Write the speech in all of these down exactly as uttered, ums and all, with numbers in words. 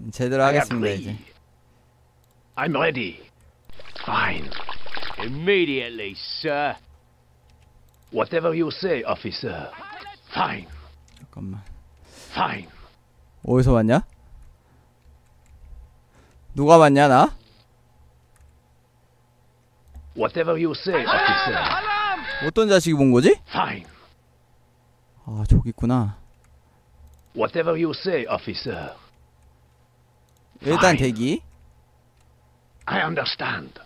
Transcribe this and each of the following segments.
제대로 하겠습니다 이제. I'm ready. Fine. Immediately, sir. Whatever you say, officer. Fine. 잠깐만. Fine. 어디서 왔냐? 누가 왔냐 나? Whatever you say, officer. 어떤 자식이 본 거지? Fine. 아 저기 있구나. Whatever you say, officer. 일단 Fine. 대기. I understand.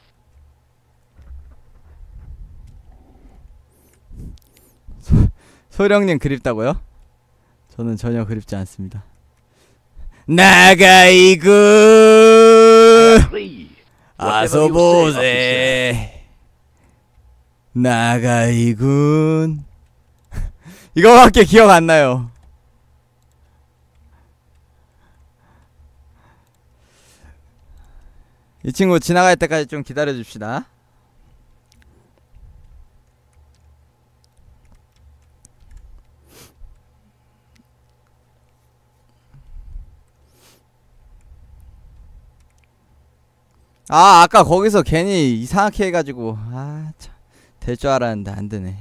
소령님 그립다고요? 저는 전혀 그립지 않습니다. 나가이구 아서 보세 나가이군. 이거밖에 기억 안 나요. 이 친구 지나갈 때까지 좀 기다려 줍시다. 아 아까 거기서 괜히 이상하게 해가지고 아 참 될 줄 알았는데 안 되네.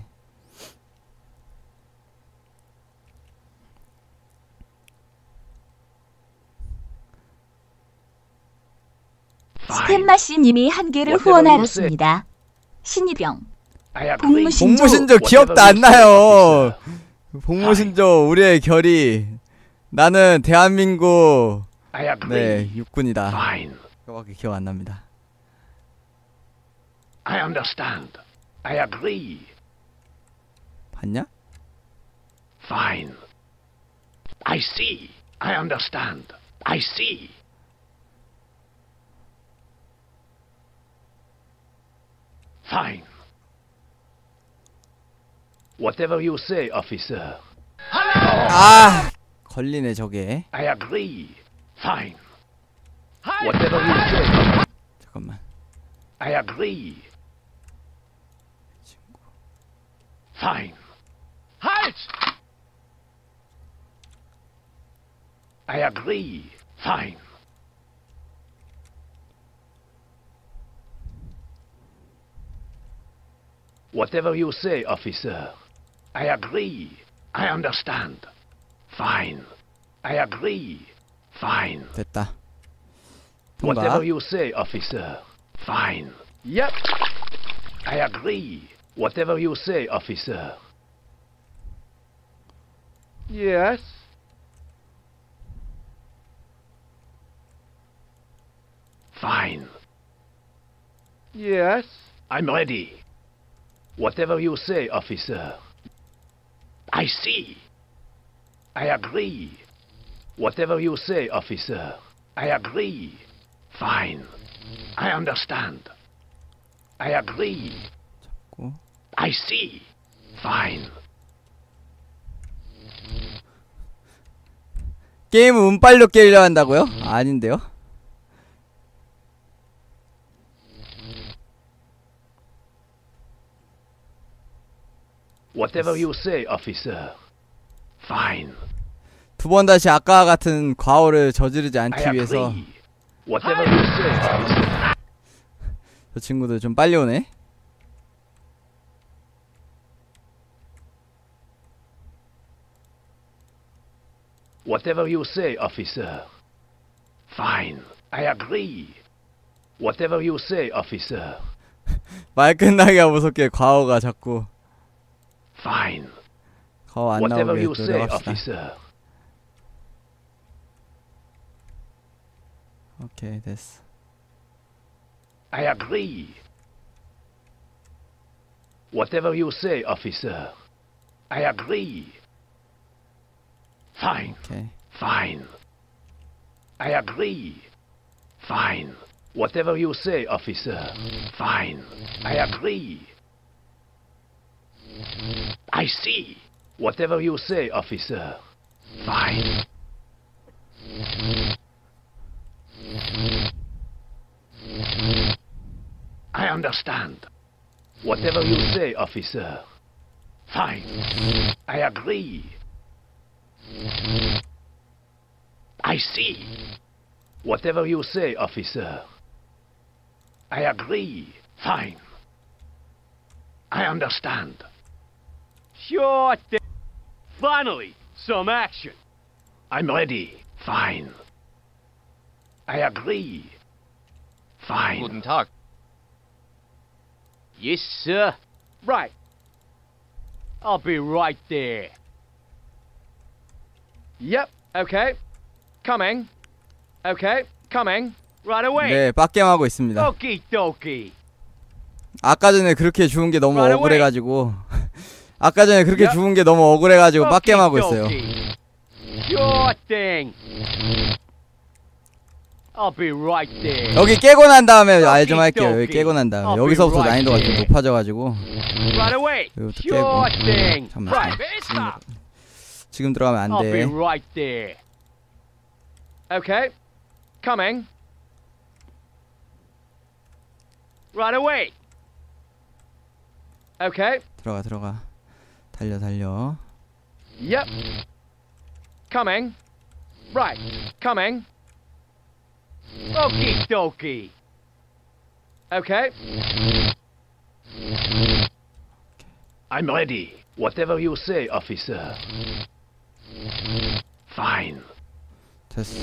스탠마씨님이 한 개를 후원하였습니다. 신이병 복무신조 복무신조 기억도 안 나요. 복무신조 우리의 결이 나는 대한민국 네 육군이다. 그거밖에 기억 안 납니다. I understand. I agree. 봤냐? Fine. I see. I understand. I see. Fine. Whatever you say, officer. 아 걸리네 저게. I agree. Fine. Whatever you say. 잠깐만. I agree. Fine. Halt! I agree. Fine. Whatever you say, officer. I agree. I understand. Fine. I agree. Fine. 됐다. Whatever 통과. you say, officer. Fine. Yep. I agree. Whatever you say, officer. Yes. Fine. Yes. I'm ready. Whatever you say, officer. I see. I agree. Whatever you say, officer. I agree. Fine. I understand. I agree. 고. I see. Fine. 게임은 운빨로 깨려 한다고요? 아닌데요? Whatever you say, officer. Fine. 두 번 다시 아까와 같은 과오를 저지르지 않기 I 위해서 agree. Whatever you say, officer. 저 친구들 좀 빨리 오네. Whatever you say, officer. Fine. I agree. Whatever you say, officer. 말 끝나기가 무섭게 과오가 자꾸 Fine. 과오 안 Whatever 나오게 you say, 노력합시다. officer. 오케이 됐어. I agree. Whatever you say, officer. I agree. Fine. 오케이. Fine. I agree. Fine. Whatever you say, officer. Fine. I agree. I see. Whatever you say, officer. Fine. I understand. Whatever you say, officer. Fine. I agree. I see. Whatever you say, officer. I agree. Fine. I understand. Sure thing. Finally, some action. I'm ready. Fine. I agree. Fine. Guten Tag. Yes, sir. Right. I'll be right there. Yep. Okay. Coming. Okay. Coming. Right away. 네, 빡겜하고 있습니다. Okie dokie. 아까 전에 그렇게 죽은 게 너무 Right 억울해가지고 아까 전에 그렇게 Yep. 죽은 게 너무 억울해가지고 빡겜하고 있어요. Sure thing. I'll be right there. 여기 깨고 난 다음에 알 좀 Okie 할게요. 여기 dokie. 깨고 난 다음에 I'll be 여기서부터 right 난이도가 좀 there. 높아져가지고 Right away. 이것도 깨고. Sure thing. 잠깐만, Right. 잠깐만. 지금, 지금 들어가면 안 I'll be 돼. right there. Okay. Coming. Right away. Okay. 들어가 들어가. 달려 달려. Yep. Coming. Right. Coming. Okie dokie. Okay. I'm ready. Whatever you say, officer. Fine. 됐어.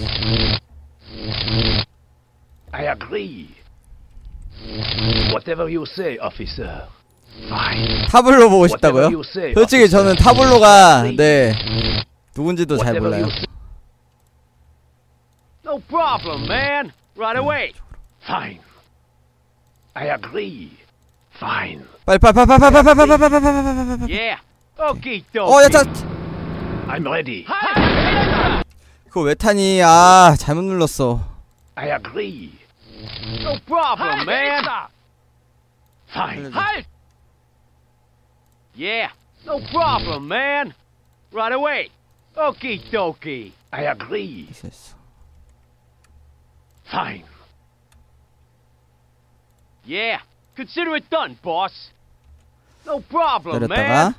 I agree. Whatever you say, officer. Fine. 타블로 보고 싶다고요? Whatever you say, 솔직히 officer. 저는 타블로가 네 누군지도 잘 Whatever 몰라요. you say. No problem, man. Right away. Fine. I agree. Fine. 빨리 빨리 빨리 빨리 빨리 빨리 빨리 빨리 빨리 빨리 빨리. Yeah. Okie 어, 야, 자, dokie. I'm ready. 그거 왜 타니? 아, 잘못 눌렀어. I agree. No problem, man. Fine. Halt. Yeah. No problem, man. Right away. Okie dokie. I agree. 됐어, 됐어. Fine. Yeah. Consider it done, boss. No problem, man. 내렸다가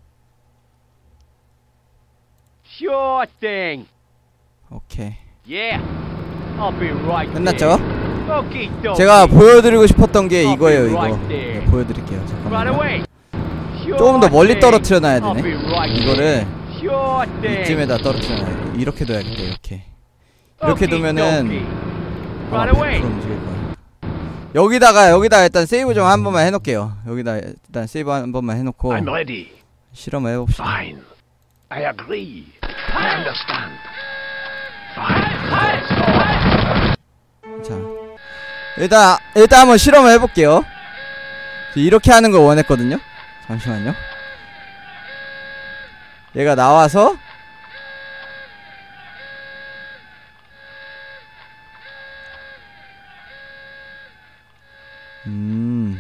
Sure thing. 오케이. Yeah. I'll be right 끝났죠? there. Okie dokie. 제가 보여드리고 싶었던 게 I'll 이거예요. be 이거 right there. 네, 보여드릴게요. Right 잠깐만요. away. Sure 조금 더 멀리 thing. 떨어뜨려 놔야 I'll 되네. be right 이거를 there. Sure thing. 이쯤에다 떨어뜨려 놔야 돼. 이렇게 둬야겠다. 이렇게. 이렇게 Okie 두면은 dokie. 아마 Right away. 백 퍼센트 움직일 거야. 여기다가 여기다 일단 세이브 좀 한 번만 해놓을게요. 여기다 일단 세이브 한 번만 해놓고 I'm ready. 실험을 해봅시다. Fine. I agree. I understand. Fine. 자, 일단 일단 한번 실험을 해볼게요. 이렇게 하는 걸 원했거든요. 잠시만요. 얘가 나와서 음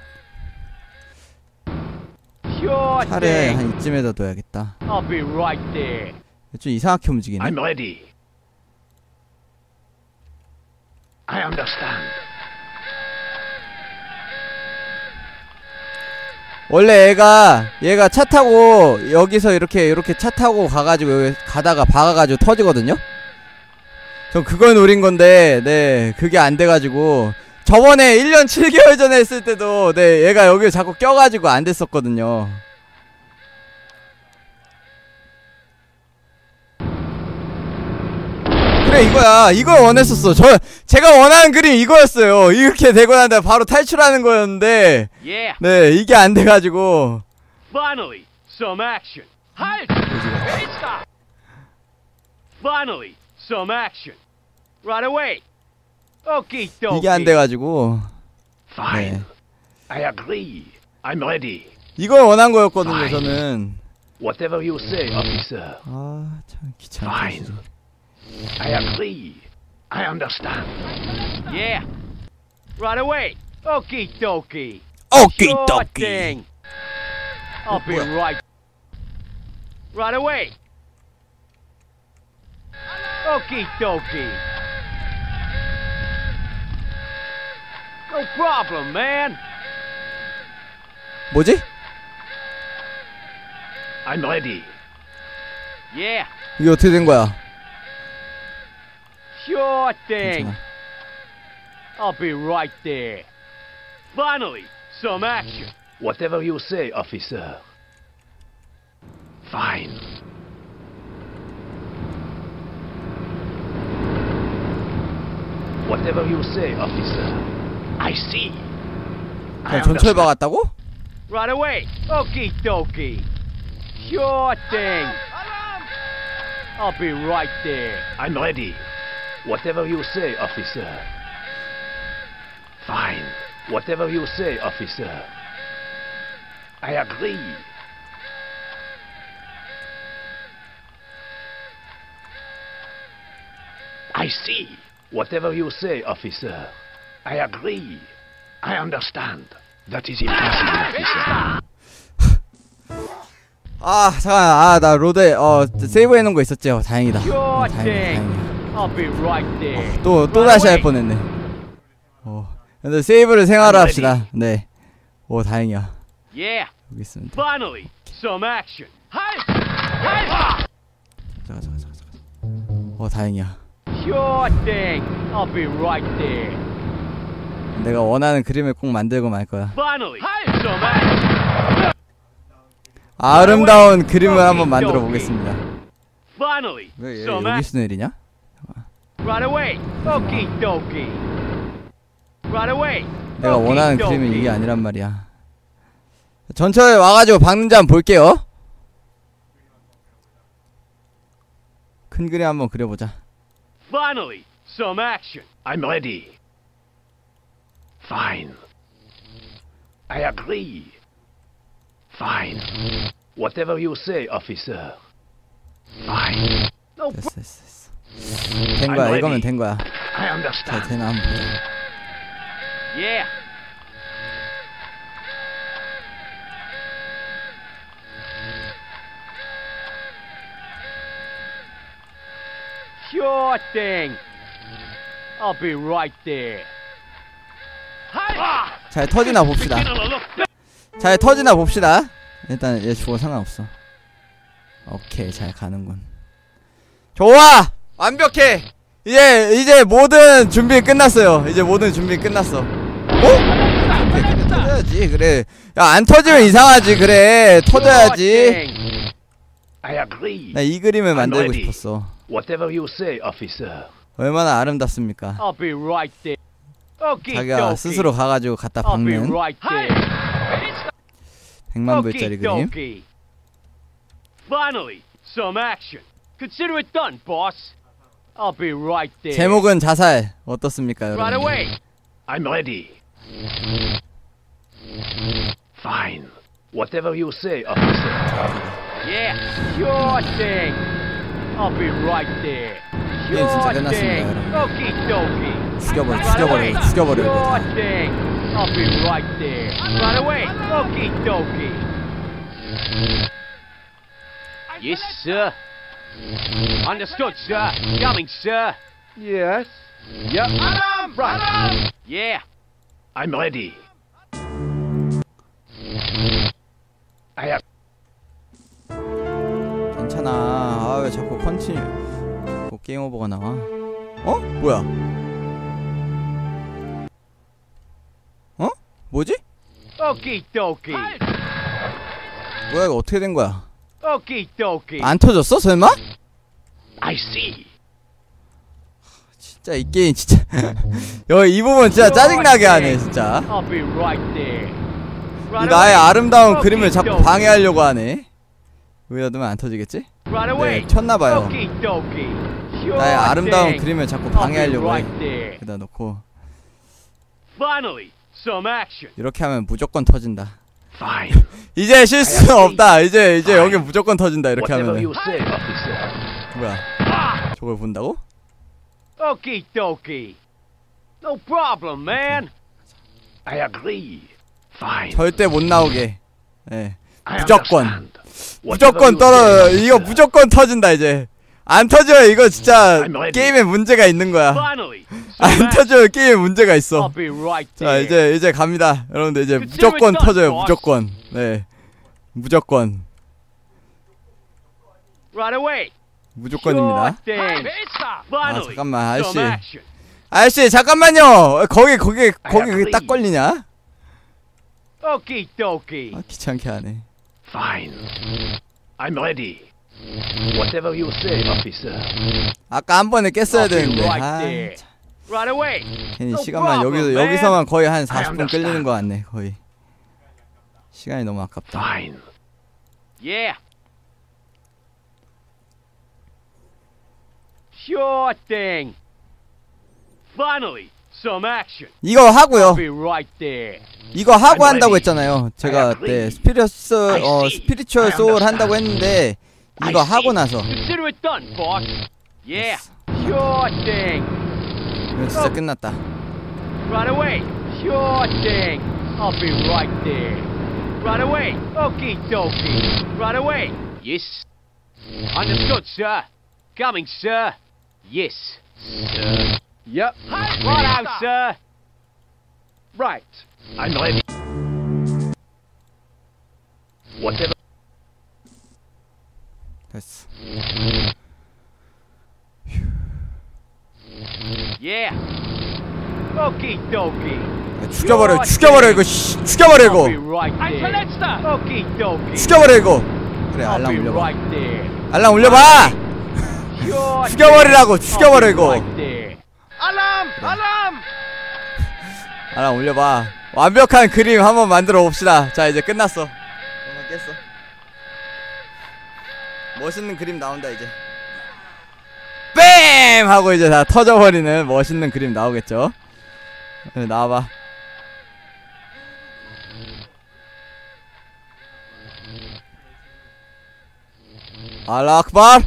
Sure 차를 thing. 한 이쯤에다 둬야겠다. I'll be right there. 좀 이상하게 움직이네. I'm ready. I understand. 원래 얘가 얘가 차 타고 여기서 이렇게 이렇게 차 타고 가가지고 여기 가다가 박아가지고 터지거든요. 전 그걸 노린 건데 네 그게 안 돼가지고 저번에 일 년 칠 개월 전에 했을 때도 네 얘가 여기 자꾸 껴가지고 안 됐었거든요. 그래 이거야. 이걸 원했었어. 저 제가 원하는 그림 이거였어요. 이렇게 되고 난 다음에 바로 탈출하는 거였는데 Yeah. 네 이게 안 돼가지고 Finally, some action. Halt! Stop! Finally, some action. Right away. Okie dokie. 이게 안 돼가지고 Fine. 네. I agree. I'm ready. 이걸 원한 거였거든요. Fine. 저는 Whatever you say, officer. 아 참 귀찮다. Fine. 진짜. I agree. I understand. Yeah. Right away. Okie dokie. 오키 Sure 도키. thing. I'll be 뭐야? right. Right away. Okie dokie. No problem, man. 뭐지? I'm ready. Yeah. 이게 어떻게 된 거야? Sure thing. 괜찮아. I'll be right there. Finally, some action. Whatever you say, officer. Fine. Whatever you say, officer. I see. I 그냥 전철 understand. 박았다고? Right away. Okie dokie. Sure thing. I'll be right there. I'm ready. Whatever you say, officer. Fine. Whatever you say, officer. I agree. I see. Whatever you say, officer. I agree. I understand. That is impossible, officer. 아 잠깐 아나 로드에 어 세이브 해놓은 거 있었지. 어, 다행이다. 어, Sure 다행이다 thing. 다행이다. I'll be right there. 또 또 Right 다시 할 away. 뻔했네. 어 근데 세이브를 생활로 합시다. 네. 오 다행이야. Yeah. 여기 있습니다. Finally, some action. Hi. Hi. 잠깐 잠깐 잠깐 잠깐. 어 다행이야. Sure thing. I'll be right there. 내가 원하는 그림을 꼭 만들고 말 거야. Finally, some action. 아름다운 그림을 한번 만들어 보겠습니다. Finally, 왜 얘 some 여기 action. 있는 일이냐? Right away. Okie dokie. Right away. 내가 Okie 원하는 dokie. 그림은 이게 아니란 말이야. 전철에 와가지고 박는지 한번 볼게요. 큰 그림 한번 그려보자. Finally, some action. I'm ready. Fine. I agree. Fine. Whatever you say, officer. Fine. No, 됐어 됐어 됐어. 된 거야. 이거면 된 거야. I 잘 understand. 되나 한번 보자. Yeah. Sure thing. I'll be right there. Hi. 잘 터지나 봅시다. 잘 터지나 봅시다. 일단 얘 죽어 상관없어. 오케이 잘 가는군. 좋아 완벽해. 이제 이제 모든 준비 끝났어요. 이제 모든 준비 끝났어. 어? 오케이, 그래 터져야지. 그래. 야 안 터지면 이상하지. 그래 터져야지. I agree. 나 이 그림을 만들고 ready. 싶었어. Whatever you say, officer. 얼마나 아름답습니까? I'll be right there. Okay, 자기가 스스로 가가지고 갖다 I'll be 박는 right there. 백만 불짜리 Okie 그림. dokie. Finally, some action. Consider it done, boss. I'll be right there. 제목은 자살 어떻습니까, Right 여러분? away. I'm ready. Fine. Whatever you say, officer. Yeah, sure thing. I'll be right there. 게임 진짜 Sure 끝났습니다, thing. 여러분. Okie dokie. 죽여버려, Right away. 죽여버려, 죽여버려 이거 Sure 다. thing. I'll be right there. Right away. Okie dokie. Yes, sir. Understood, sir. Coming, sir. Yes. Yep. Right. Yeah. I'm ready. I have. 괜찮아. 아 왜 자꾸 컨티뉴 자꾸 게임 오버가 나와? 어? 뭐야? 어? 뭐지? Okie dokie. 뭐야 이거 어떻게 된 거야? Okie dokie. 안 터졌어 설마? I see. 진짜 이 게임 진짜 여기 이 부분 진짜 짜증나게 하네 진짜. I'll be right there. 이 Right 나의 away. 아름다운 Okie 그림을 자꾸 dokie. 방해하려고 하네. 여기다 두면 안 터지겠지? Right away. 네, 쳤나봐요. Okie dokie. Sure 나의 아름다운 thing. 그림을 자꾸 I'll be 방해하려고 해. right there. 여기다 놓고 Finally, some action. 이렇게 하면 무조건 터진다. Fine. 이제 실수는 없다. 이제 이제 여기 무조건 터진다. 이렇게 Whatever 하면은. you say, officer. 뭐야? 저걸 본다고? Okie dokie. No problem, man. I agree. Fine. 절대 못 나오게. 예. I 무조건. understand. 무조건 Whatever you 떨어. say, 이거 officer. 무조건 터진다 이제. 안 터져요. 이거 진짜 I'm ready. 게임에 문제가 있는 거야. Finally, some 안 action. 터져요. 게임에 문제가 있어. I'll be right 자 there. 이제 이제 갑니다. 여러분들 이제 Consider 무조건 it done, 터져요. boss. 무조건. 네. 무조건. Right away. 무조건입니다. Sure thing. 아 Finally, 잠깐만 some 아저씨 action. 아저씨 잠깐만요. 거기 거기 거기 그게 딱 걸리냐? Okie dokie. 아 귀찮게 하네. Fine. I'm ready. Whatever you say, officer. 아까 한 번에 깼어야 I'll be 되는데 right 아 there. Right away. 괜히 No 시간만 problem, 여기서 man. 여기서만 거의 한 사십 분 understand. 끌리는 거 같네 거의. 시간이 너무 아깝다. Fine. Yeah. Sure thing. Finally, some action. 이거 하고요. I'll be right there. 이거 하고 I'm 한다고 ready. 했잖아요. 제가 I 그때 agree. 스피리어스 I 어 see. 스피리추얼 I 소울 understand. 한다고 했는데 I 이거 see. 하고 나서 Consider it done, boss. Yeah. Sure thing. 이거 진짜 끝났다. Right away. Sure thing. I'll be right there. Right away. Okie dokie. Right away. Yes. Understood, sir. Coming, sir. Yes, sir. Yep. Right out, sir. Right. I'm ready. Whatever. 됐어. Yeah. Okie dokie. 야, 죽여버려 죽여버려 이거 씨, 죽여버려 I'll be 이거 right there. Okie dokie. 죽여버려 이거. 그래 I'll 알람 be 울려봐. right there. 알람 울려봐. Sure 죽여버리라고 thing. 죽여버려 I'll be 이거. right there. Alarm! Alarm! 알람 울려봐. 완벽한 그림 한번 만들어 봅시다. 자 이제 끝났어. 한번 깼어. 멋있는 그림 나온다 이제. 뱀! 하고 이제 다 터져버리는 멋있는 그림 나오겠죠. 네, 나와봐. 알라 악발!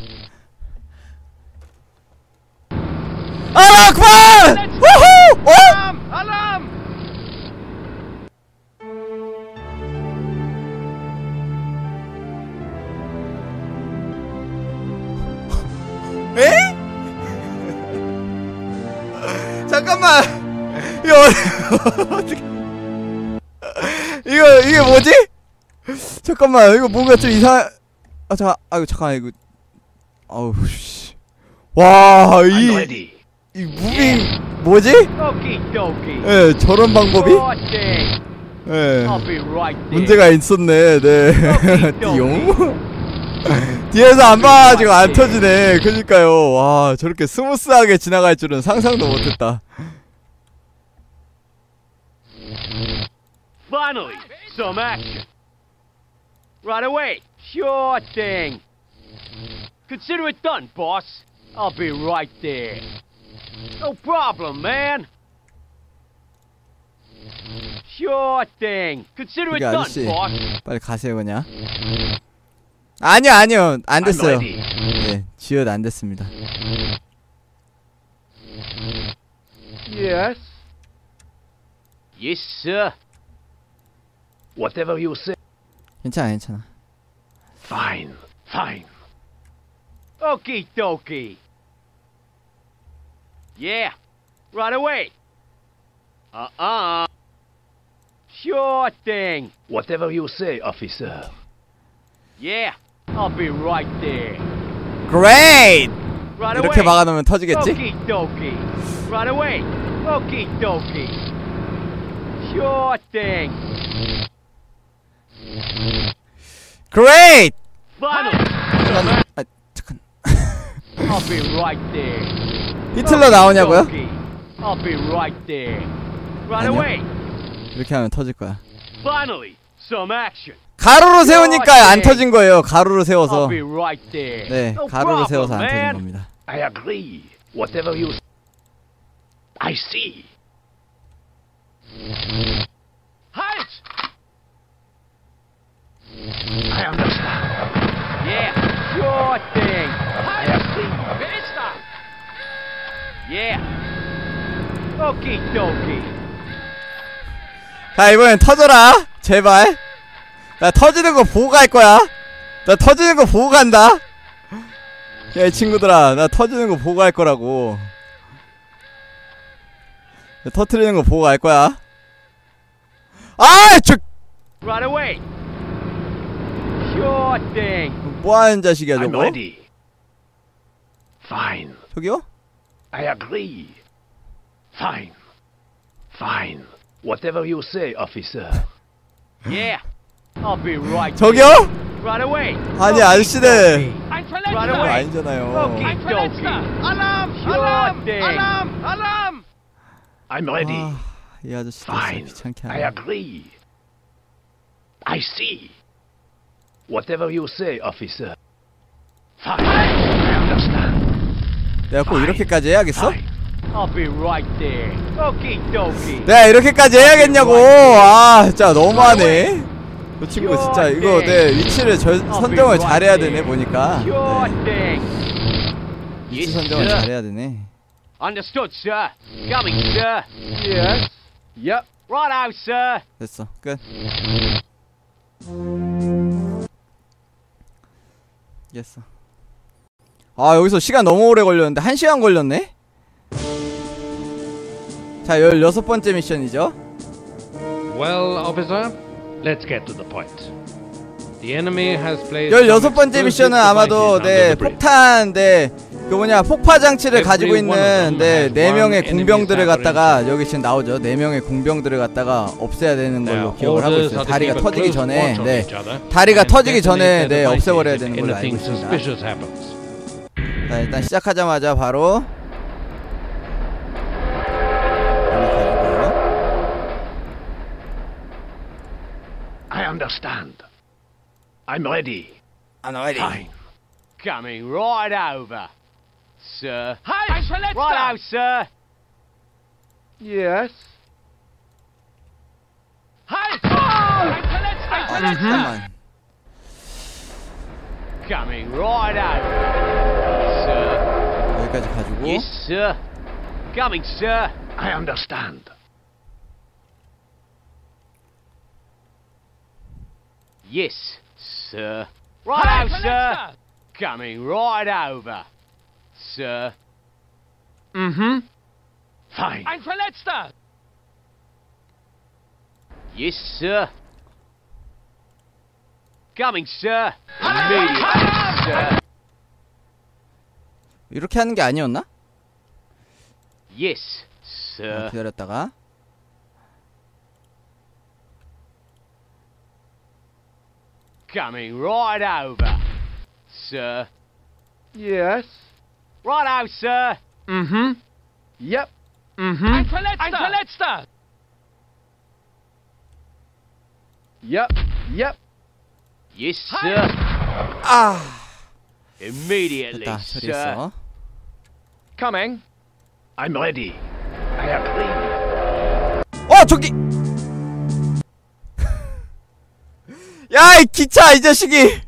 알라 악발! 우후! 어? Alarm! Alarm! 에? 잠깐만. 이거 어떻게? 이거 이게 뭐지? 잠깐만. 이거 뭔가 좀 이상. 아 잠깐. 아이고 잠깐 이거. 아우 씨. 와, I'm 이 ready. 이 무빙 뭐지? Okie dokie. 예, 저런 방법이? Sure thing. 예. I'll be right there. 문제가 있었네. 네. 띠용. 뒤에서 안 봐가지고 안 터지네. 그니까요. 와, 저렇게 스무스하게 지나갈 줄은 상상도 못했다. Finally, some action. Right away. Sure thing. Consider it done, boss. I'll be right there. No problem, man. Sure thing. Consider it 그게 done, 아저씨 boss. 빨리 가세요 그냥. 아니요 아니요 안 I'm 됐어요. ready. 네, 지읒 안 됐습니다. Yes. Yes, sir. Whatever you say. 괜찮아 괜찮아. Fine. Fine. Okie dokie. Yeah. Right away. Uh-uh. Sure thing. Whatever you say, officer. Yeah. I'll be right there. Great! Right 이렇게 away. 막아놓으면 터지겠지? Okie dokie. Right away. Okie dokie. Sure thing. Great! Finally. 잠깐, 아, 잠깐. I'll be right there. 히틀러 나오냐고요? Okie dokie. I'll be right there. Right 아니요. away. 이렇게 하면 터질 거야. Finally, some action. 가로로 세우니까 안 터진 거예요. 가로로 세워서. I'll be right there. 네, No 가로로 problem, 세워서 안 터진 man. 겁니다. I agree. Whatever you say. I see. Halt! I understand. Yeah, sure thing. I agree. Wer ist da? Yeah. Okie dokie. 자, 이번엔 터져라. 제발. 나 터지는 거 보고 갈 거야. 나 터지는 거 보고 간다. 야, 이 친구들아. 나 터지는 거 보고 갈 거라고. 나 터트리는 거 보고 갈 거야. 아, 저 Right away. Sure thing. 뭐하는 자식이야 I'm 저거? ready. Fine. 저기요? I agree. Fine. Fine. Whatever you say, officer. Yeah, I'll be right. 저기요? Right away. 아니 Okie 아저씨들 dokie. Right 그거 away. 아니잖아요. Okie dokie. Alarm! Sure Alarm! thing. Alarm! Alarm! I'm ready. 아, 이 아저씨들 진짜 Fine. 귀찮게 I 하네. agree. I see. Whatever you say, officer. Fine. I understand. 내가 꼭 이렇게까지 해야겠어? Fine. I'll be right there. Okie dokie. 내가 이렇게까지 해야겠냐고. 아 진짜 너무하네. 그 친구 진짜 이거 내 위치를 절, 선정을 잘해야 되네 보니까. Sure 네. thing. 위치 Yes, 선정을 sir. 잘해야 되네. Understood, sir. Coming, sir. Yes. Yep. Righto, sir. 됐어 끝. 됐어. 아 여기서 시간 너무 오래 걸렸는데 한 시간 걸렸네? 자 열여섯 번째 미션이죠. Well, officer, let's get to the point. The enemy has placed 열여섯 번째 미션은 아마도 네 폭탄 네그 뭐냐 폭파 장치를 가지고 있는 네 네 명의 공병들을 갖다가 여기 지금 나오죠. 네 명의 공병들을 갖다가 없애야 되는 걸로 기억을 하고 있어요. 다리가 터지기 전에 네 다리가 터지기 전에 네 없애버려야 되는 걸로 알고 있습니다. 자 일단 시작하자마자 바로 I understand. I'm ready. I'm ready. Fine. Coming right over, sir. Hi, Righto, sir. Yes. Hi. 아, 잠깐만. Coming right over, sir. 여기까지 가지고 Yes, sir. Coming, sir. I understand. Yes, sir. Righto, sir. Coming right over, sir. Mm-hmm. Fine. Ein Verletzter. Yes, sir. Coming, sir. Immediately, sir. 이렇게 하는 게 아니었나? Yes, 아, sir. 기다렸다가 Coming right over, sir. Yes. Righto, sir. Mm-hmm. Yep. Mm-hmm. Ein Verletzter. Ein Verletzter. Yep. Yep. Yes, sir. 아 Immediately, 됐다 sir. 처리했어. Coming. I'm ready. I agree. 어 저기 야 이 기차 이 자식이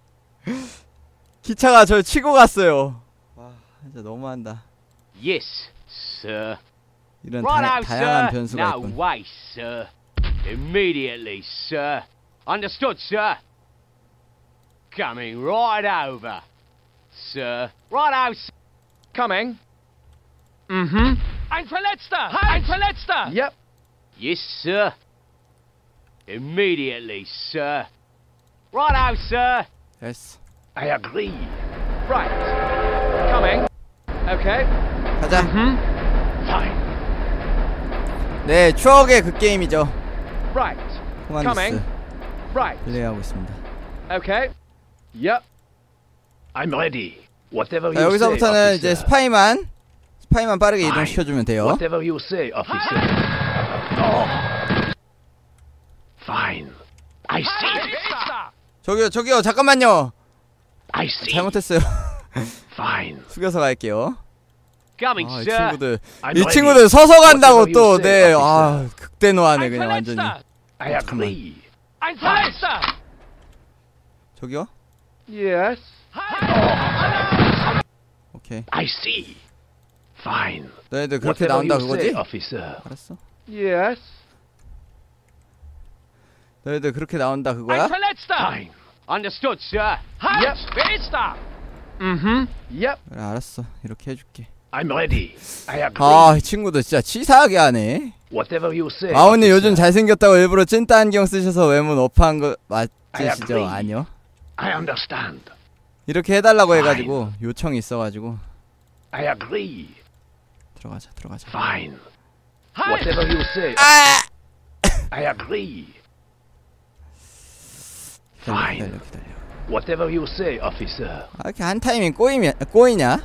기차가 절 치고 갔어요. 와 진짜 너무한다. Yes, sir. 이런 Righto, 다, 다양한 sir. 변수가 No 있군. way, sir. Immediately, sir. Understood, sir. Coming right over, sir. Righto, sir. Coming. Mm-hmm. Ein Verletzter. Ein Verletzter. Yep. Yes, sir. Immediately, sir. Righto, sir. 됐어. I agree. Right. Coming. Okay. 가자. Mm-hmm. Fine. 네 추억의 그 게임이죠. Right. 코만두스 Coming. Right. 플레이하고 있습니다. Okay. Yep. I'm ready. Whatever 자 you 여기서부터는 say, 이제 officer. 스파이만 스파이만 빠르게 이동시켜주면 돼요. Whatever you say, officer. Oh. Fine. I see. 저기요 저기요 잠깐만요. I see. 잘못했어요. Fine. 숙여서 갈게요. Coming, 아, 이 sir. 친구들 I'm 이 ready. 친구들 서서 간다고 Whatever 또 you say, 네 아 officer. 극대노하네 그냥 완전히. I agree. Ein Verletzter. 저기요? Yes. 오케이. I see. Fine. 너희들 그렇게 Whatever 나온다 you say, 그거지? officer. 알았어. Yes. 너희들 그렇게 나온다 Ein 그거야? Verletzter. Fine. Understood, sir. Yep. Wer ist da? Mhm. Yep. 그래 알았어 이렇게 해줄게. I'm ready. I agree. 아 이 친구들 진짜 치사하게 하네. Whatever you say. 마오님 officer. 요즘 잘생겼다고 일부러 찐따 안경 쓰셔서 외모 너프한 거 I 맞으시죠? agree. 아니요. I understand. 이렇게 해달라고 Fine. 해가지고 요청이 있어가지고 I agree. 들어가자, 들어가자. Fine. Whatever you say. 아! I agree. 기다려, Fine. 기다려, 기다려. Whatever you say, officer. 아, 이렇게 한 타이밍 꼬이면 꼬이냐?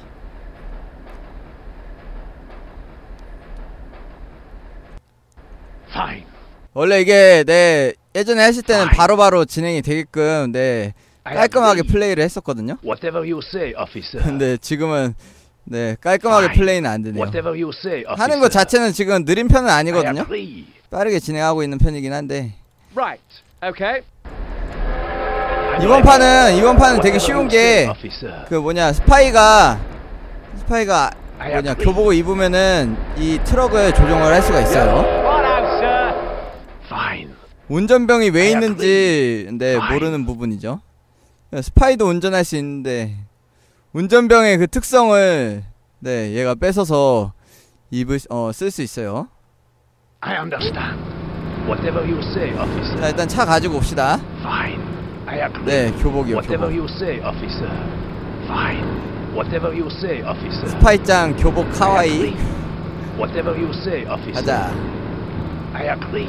Fine. 원래 이게 네 예전에 하실 때는 Fine. 바로바로 진행이 되게끔 네 I 깔끔하게 agree. 플레이를 했었거든요. Whatever you say, officer. 근데 지금은 네 깔끔하게 Fine. 플레이는 안 되네요. Whatever you say, officer. 하는 것 자체는 지금 느린 편은 I 아니거든요. agree. 빠르게 진행하고 있는 편이긴 한데 Right. Okay. 이번 판은 이번 판은 되게 쉬운 게 그 officer. 뭐냐 스파이가 스파이가 I 뭐냐 agree. 교복을 입으면은 이 트럭을 조종을 할 수가 있어요. Righto, sir. Fine. 운전병이 왜 I 있는지 네 Fine. 모르는 부분이죠. 스파이도 운전할 수 있는데 운전병의 그 특성을 네 얘가 뺏어서 입을 어 쓸 수 있어요. I understand. Whatever you say, officer. 자 일단 차 가지고 옵시다. Fine. I agree. 네 교복이요 Whatever 교복. you say, officer. Fine. Whatever you say, officer. 스파이짱 교복 I 카와이. agree. Whatever you say, officer. 가자. I agree.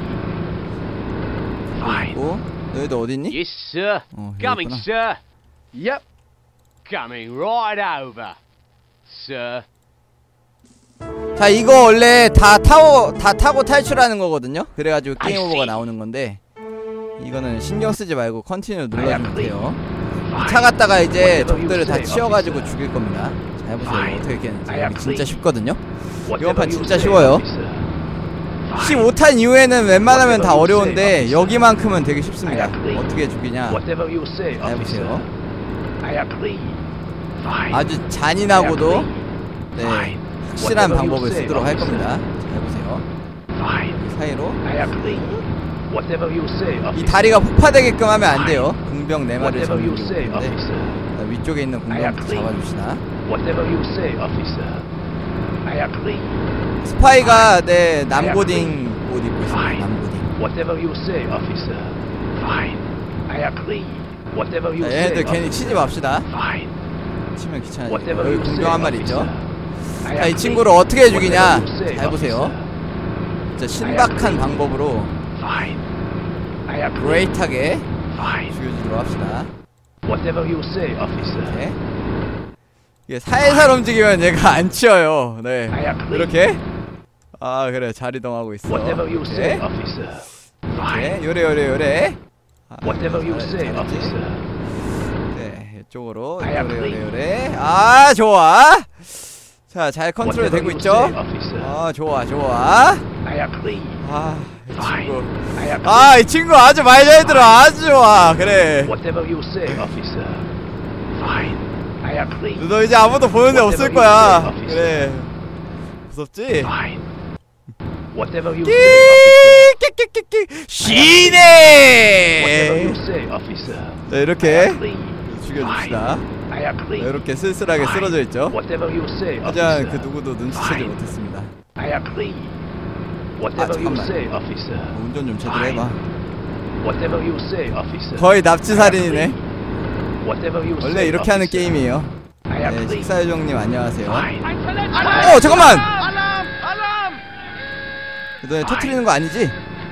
Fine. 오 너희도 어디 있니? Yes, sir. 어, 여기 Coming, 있구나. sir. Yep. Coming right over, sir. 자 이거 원래 다 타고 다 타고 탈출하는 거거든요. 그래가지고 I 게임 오버가 see. 나오는 건데 이거는 신경 쓰지 말고 컨티뉴 눌러주면 agree. 돼요. Fine. 차 갔다가 이제 Whatever you 적들을 다 say, 치워가지고 officer. 죽일 겁니다. 잘 보세요. Fine. 어떻게 깨는지. I 여기 진짜 agree. 쉽거든요. Whatever 판 you 진짜 say, 쉬워요. officer. Fine. 십오 탄 이후에는 웬만하면 다 Whatever you 어려운데 say, officer. 여기만큼은 되게 쉽습니다. I agree. 어떻게 죽이냐. Whatever you say, 잘 officer. 보세요. I agree. Fine. 아주 I 잔인하고도 agree. 네 Fine. 확실한 Whatever you 방법을 say, 쓰도록 할 officer. 겁니다. 잘 보세요. Fine. 이 사이로 I agree. Whatever you say, 이 officer. 다리가 폭파되게끔 하면 안 돼요. 공병 네 마리를 Whatever you 잡는 say, 경우인데 officer. 위쪽에 있는 I 공병 agree. 잡아줍시다. Whatever you say, officer. I agree. 스파이가 네 남고딩 옷 입고 있습니다. Fine. 남고딩. Whatever you say, officer. Fine. I agree. Whatever you 자, say, 얘네들 괜히 officer. 치지 맙시다. Fine. 치면 귀찮아지고. Whatever 여기 you say, 공병 한 마리 있죠. officer. I 자, 이 agree. 친구를 어떻게 죽이냐? Whatever you say, 잘 보세요. officer. 진짜 신박한 방법으로 Fine. I agree. 그레이트하게 Fine. 죽여주도록 합시다. Whatever you say, officer. 이렇게. 이게 살살 움직이면 얘가 안 치어요. 네. I agree. 이렇게. 아 그래 잘 이동하고 있어. Whatever you say, 이렇게. officer. 이렇게. Fine. 요래 요래 요래. 아, Whatever you 잘- say, 잘했지? officer. 네 이쪽으로 I 요래 요래 agree. 요래. 아 좋아. 자 잘 컨트롤 Whatever 되고 you 있죠? say, officer. 아 좋아 좋아. I agree. 아 이 Fine. 친구. I agree. 아 이 친구 아주 말 잘 들어. 아주 좋아. 그래. Whatever you say, officer. Fine. I agree. 너 이제 아무도 보는 데 없을 Whatever 거야. you say, officer. 그래. 무섭지? Fine. Whatever you say, officer. 끼끼끼끼 Whatever you 시네. say, officer. 자 I 이렇게 agree. 죽여줍시다. I agree. 자, 이렇게 쓸쓸하게 Fine. 쓰러져 있죠. Whatever you say, 하지만 officer. 그 누구도 눈치채지 Fine. 못했습니다. I agree. Whatever you 잠깐만. say, officer. 운전 좀 제대로 Fine. 해봐. Whatever you say, officer. 거의 납치살인이네. Whatever you say, 원래 이렇게 하는 officer. 게임이에요. I 네, agree. 식사요정님 안녕하세요. Fine. 어 잠깐만. Alarm! Alarm! 너네 터트리는 거 아니지?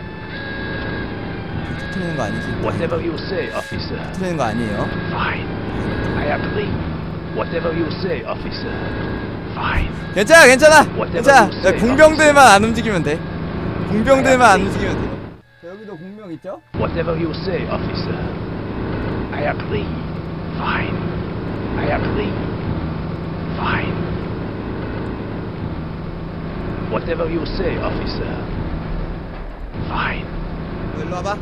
터트리는 거 아니지? Whatever you say, officer. 터트리는 거 아니에요. Fine. I agree. Whatever you say, officer. Fine. 괜찮아 괜찮아 Whatever 괜찮아. you say, 야, 공병들만 안 움직이면 돼. 공병들만 안 움직이면 돼요. 자, 여기도 공병 있죠? Whatever you say, officer. I agree. Fine. I agree. Fine. Whatever you say, officer. Fine. 너 일로 와봐.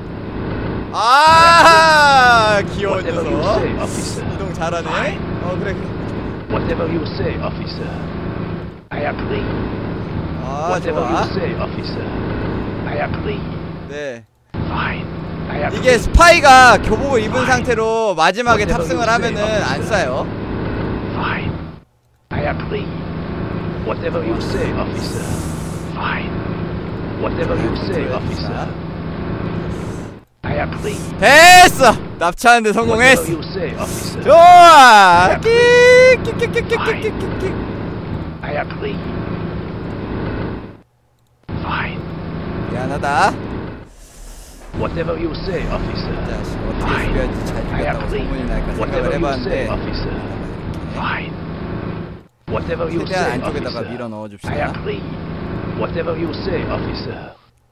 아 귀여운 Whatever you say, 녀석. officer. 이동 잘하네. Fine. 어 그래 그래. Whatever you say, officer. I agree. 아 Whatever 좋아. you say, officer. I agree. 네. Fine. I agree. 이게 스파이가 교복을 입은 상태로 마지막에 Whatever 탑승을 you 하면은 say, 안 officer. 싸요. Fine. I agree. Whatever you say, officer. Fine. Whatever you say, officer. I agree. 됐어. 납치하는데 Whatever 성공했어. you say, officer. 좋아. I agree. 끼끼끼끼끼끼끼끼. I agree. Fine. 미안하다. Whatever you say, officer. 자, 씨, 어떻게 Fine. 죽여야지 잘 I 죽였다고 agree. 소문이 날까 생각을 Whatever you say, 해봤는데 officer. Fine. Whatever you 최대한 say, 안쪽에다가 officer. 밀어 I 넣어줍시다. agree. Whatever you say, officer.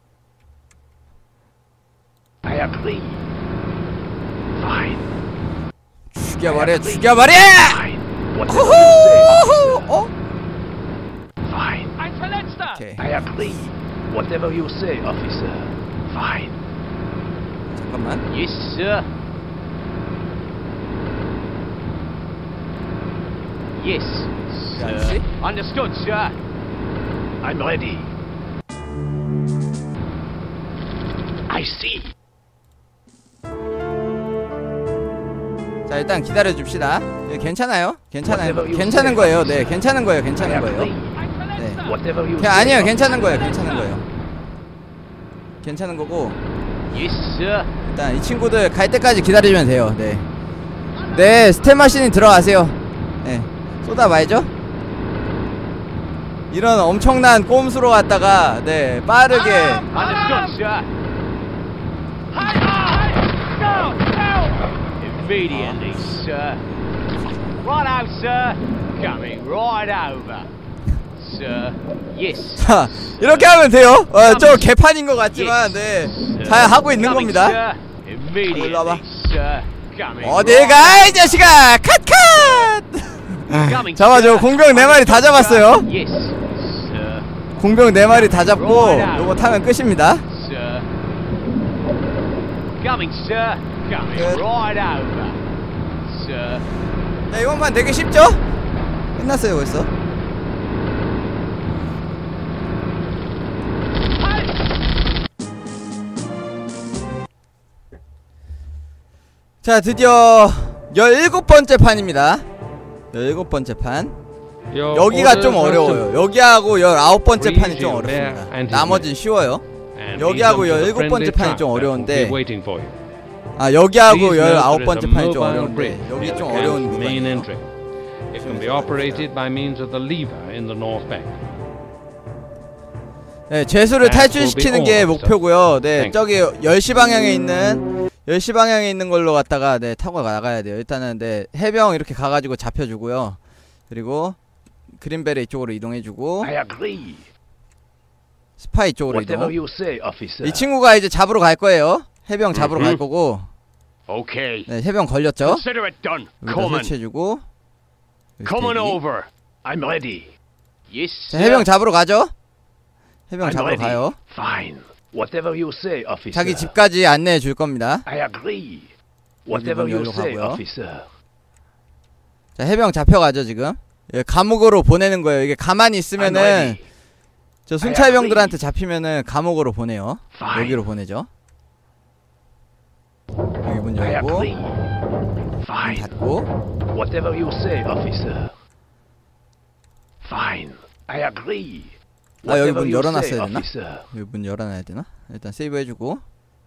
I agree. Fine. 죽여버려, 죽여버려! Fine. Whatever you say, officer. 어? Fine. 오케이. I agree. Whatever you say, officer. Fine. 잠깐만. Yes, sir. Yes, Yeah, sir. see? Understood, sir. I'm ready. I see. 자, 일단 기다려줍시다. 예, 괜찮아요. 괜찮아요. Whatever you 괜찮은 say, 거예요. 네, officer. 괜찮은 거예요. I 괜찮은 거예요. agree. 네. Whatever you 그냥 say. 아니에요. officer. 괜찮은 거예요. 괜찮은 거예요. 괜찮은 거고 Yes, sir. 일단 이 친구들 갈 때까지 기다리면 돼요. 네. 네, 스텝 마신이 들어가세요. 네. 쏟아봐야죠. 이런 엄청난 꼼수로 갔다가 네, 빠르게 Understood, sir. Immediately, sir. Right out, sir. Coming right over. Sir. Yes. 자, 이렇게 하면 돼요. 어, 좀 개판인 것 같지만 네. 잘 하고 있는 Coming, 겁니다. sir. Immediately, 일로 와봐. sir. Coming 어딜 right 가, 이 자식아! 컷컷! Coming, 잡아줘. sir. 공병 네 마리 다 잡았어요. Yes, sir. 공병 네 마리 다 잡고 요거 타면 끝입니다. Sir. Coming, sir. Coming Good. right over. Sir. 자, 이번판 되게 쉽죠? 끝났어요 벌써. 자, 드디어 열일곱 번째 판입니다. 열일곱 번째 판. Your 여기가 좀 orders are 어려워요. simple. 여기하고 열아홉 번째 Freeze 판이 좀 you there 어렵습니다. and his 나머진 men. 쉬워요. And 여기하고 lead them to the 열일곱 번째 friendly 판이 truck 좀 that will 어려운데 be waiting for you. 아, 여기하고 Please note 열아홉 there is 번째 a 판이 좀 mobile 어려운데 bridge 여기 near 좀 the 어려운 camp's main 구간이에요. entry. It can be operated by means of the lever in the north bank. 네, 죄수를 That 탈출시키는 will be 게 all, 목표고요. 네, Thank 저기 열 시 방향에 있는 열 시 방향에 있는 걸로 갔다가 네, 타고 나가야 돼요. 일단은 네, 해병 이렇게 가가지고 잡혀주고요. 그리고 그린벨 이쪽으로 이동해주고 I agree. 스파이 쪽으로 Whatever 이동. you say, officer. 이 친구가 이제 잡으러 갈 거예요. 해병 잡으러 갈 음흠. 거고. Okay. 네, 해병 걸렸죠. Consider it done. 여기다 Come on. 설치해주고. 여기 Come on 대기. over. I'm ready. Yes, 자, sir. 해병 잡으러 가죠. 해병 I'm 잡으러 ready. 가요. Fine. Whatever you say, officer. 자기 집까지 안내해 줄 겁니다. I agree. Whatever 문 you 열로 say, 가고요. officer. 자, 해병 잡혀가죠 지금. 예, 감옥으로 보내는 거예요. 이게 가만히 I'm 있으면은 ready. 저 순찰병들한테 잡히면은 감옥으로 보내요. Fine. 여기로 보내죠. 여기 문 I 열고 agree. 문 Fine. 닫고. Whatever you say, officer. Fine. I agree. 아, 여기 Whatever 문 you 열어놨어야 say, 되나? officer. 여기 문 열어놔야 되나? 일단 세이브 해주고.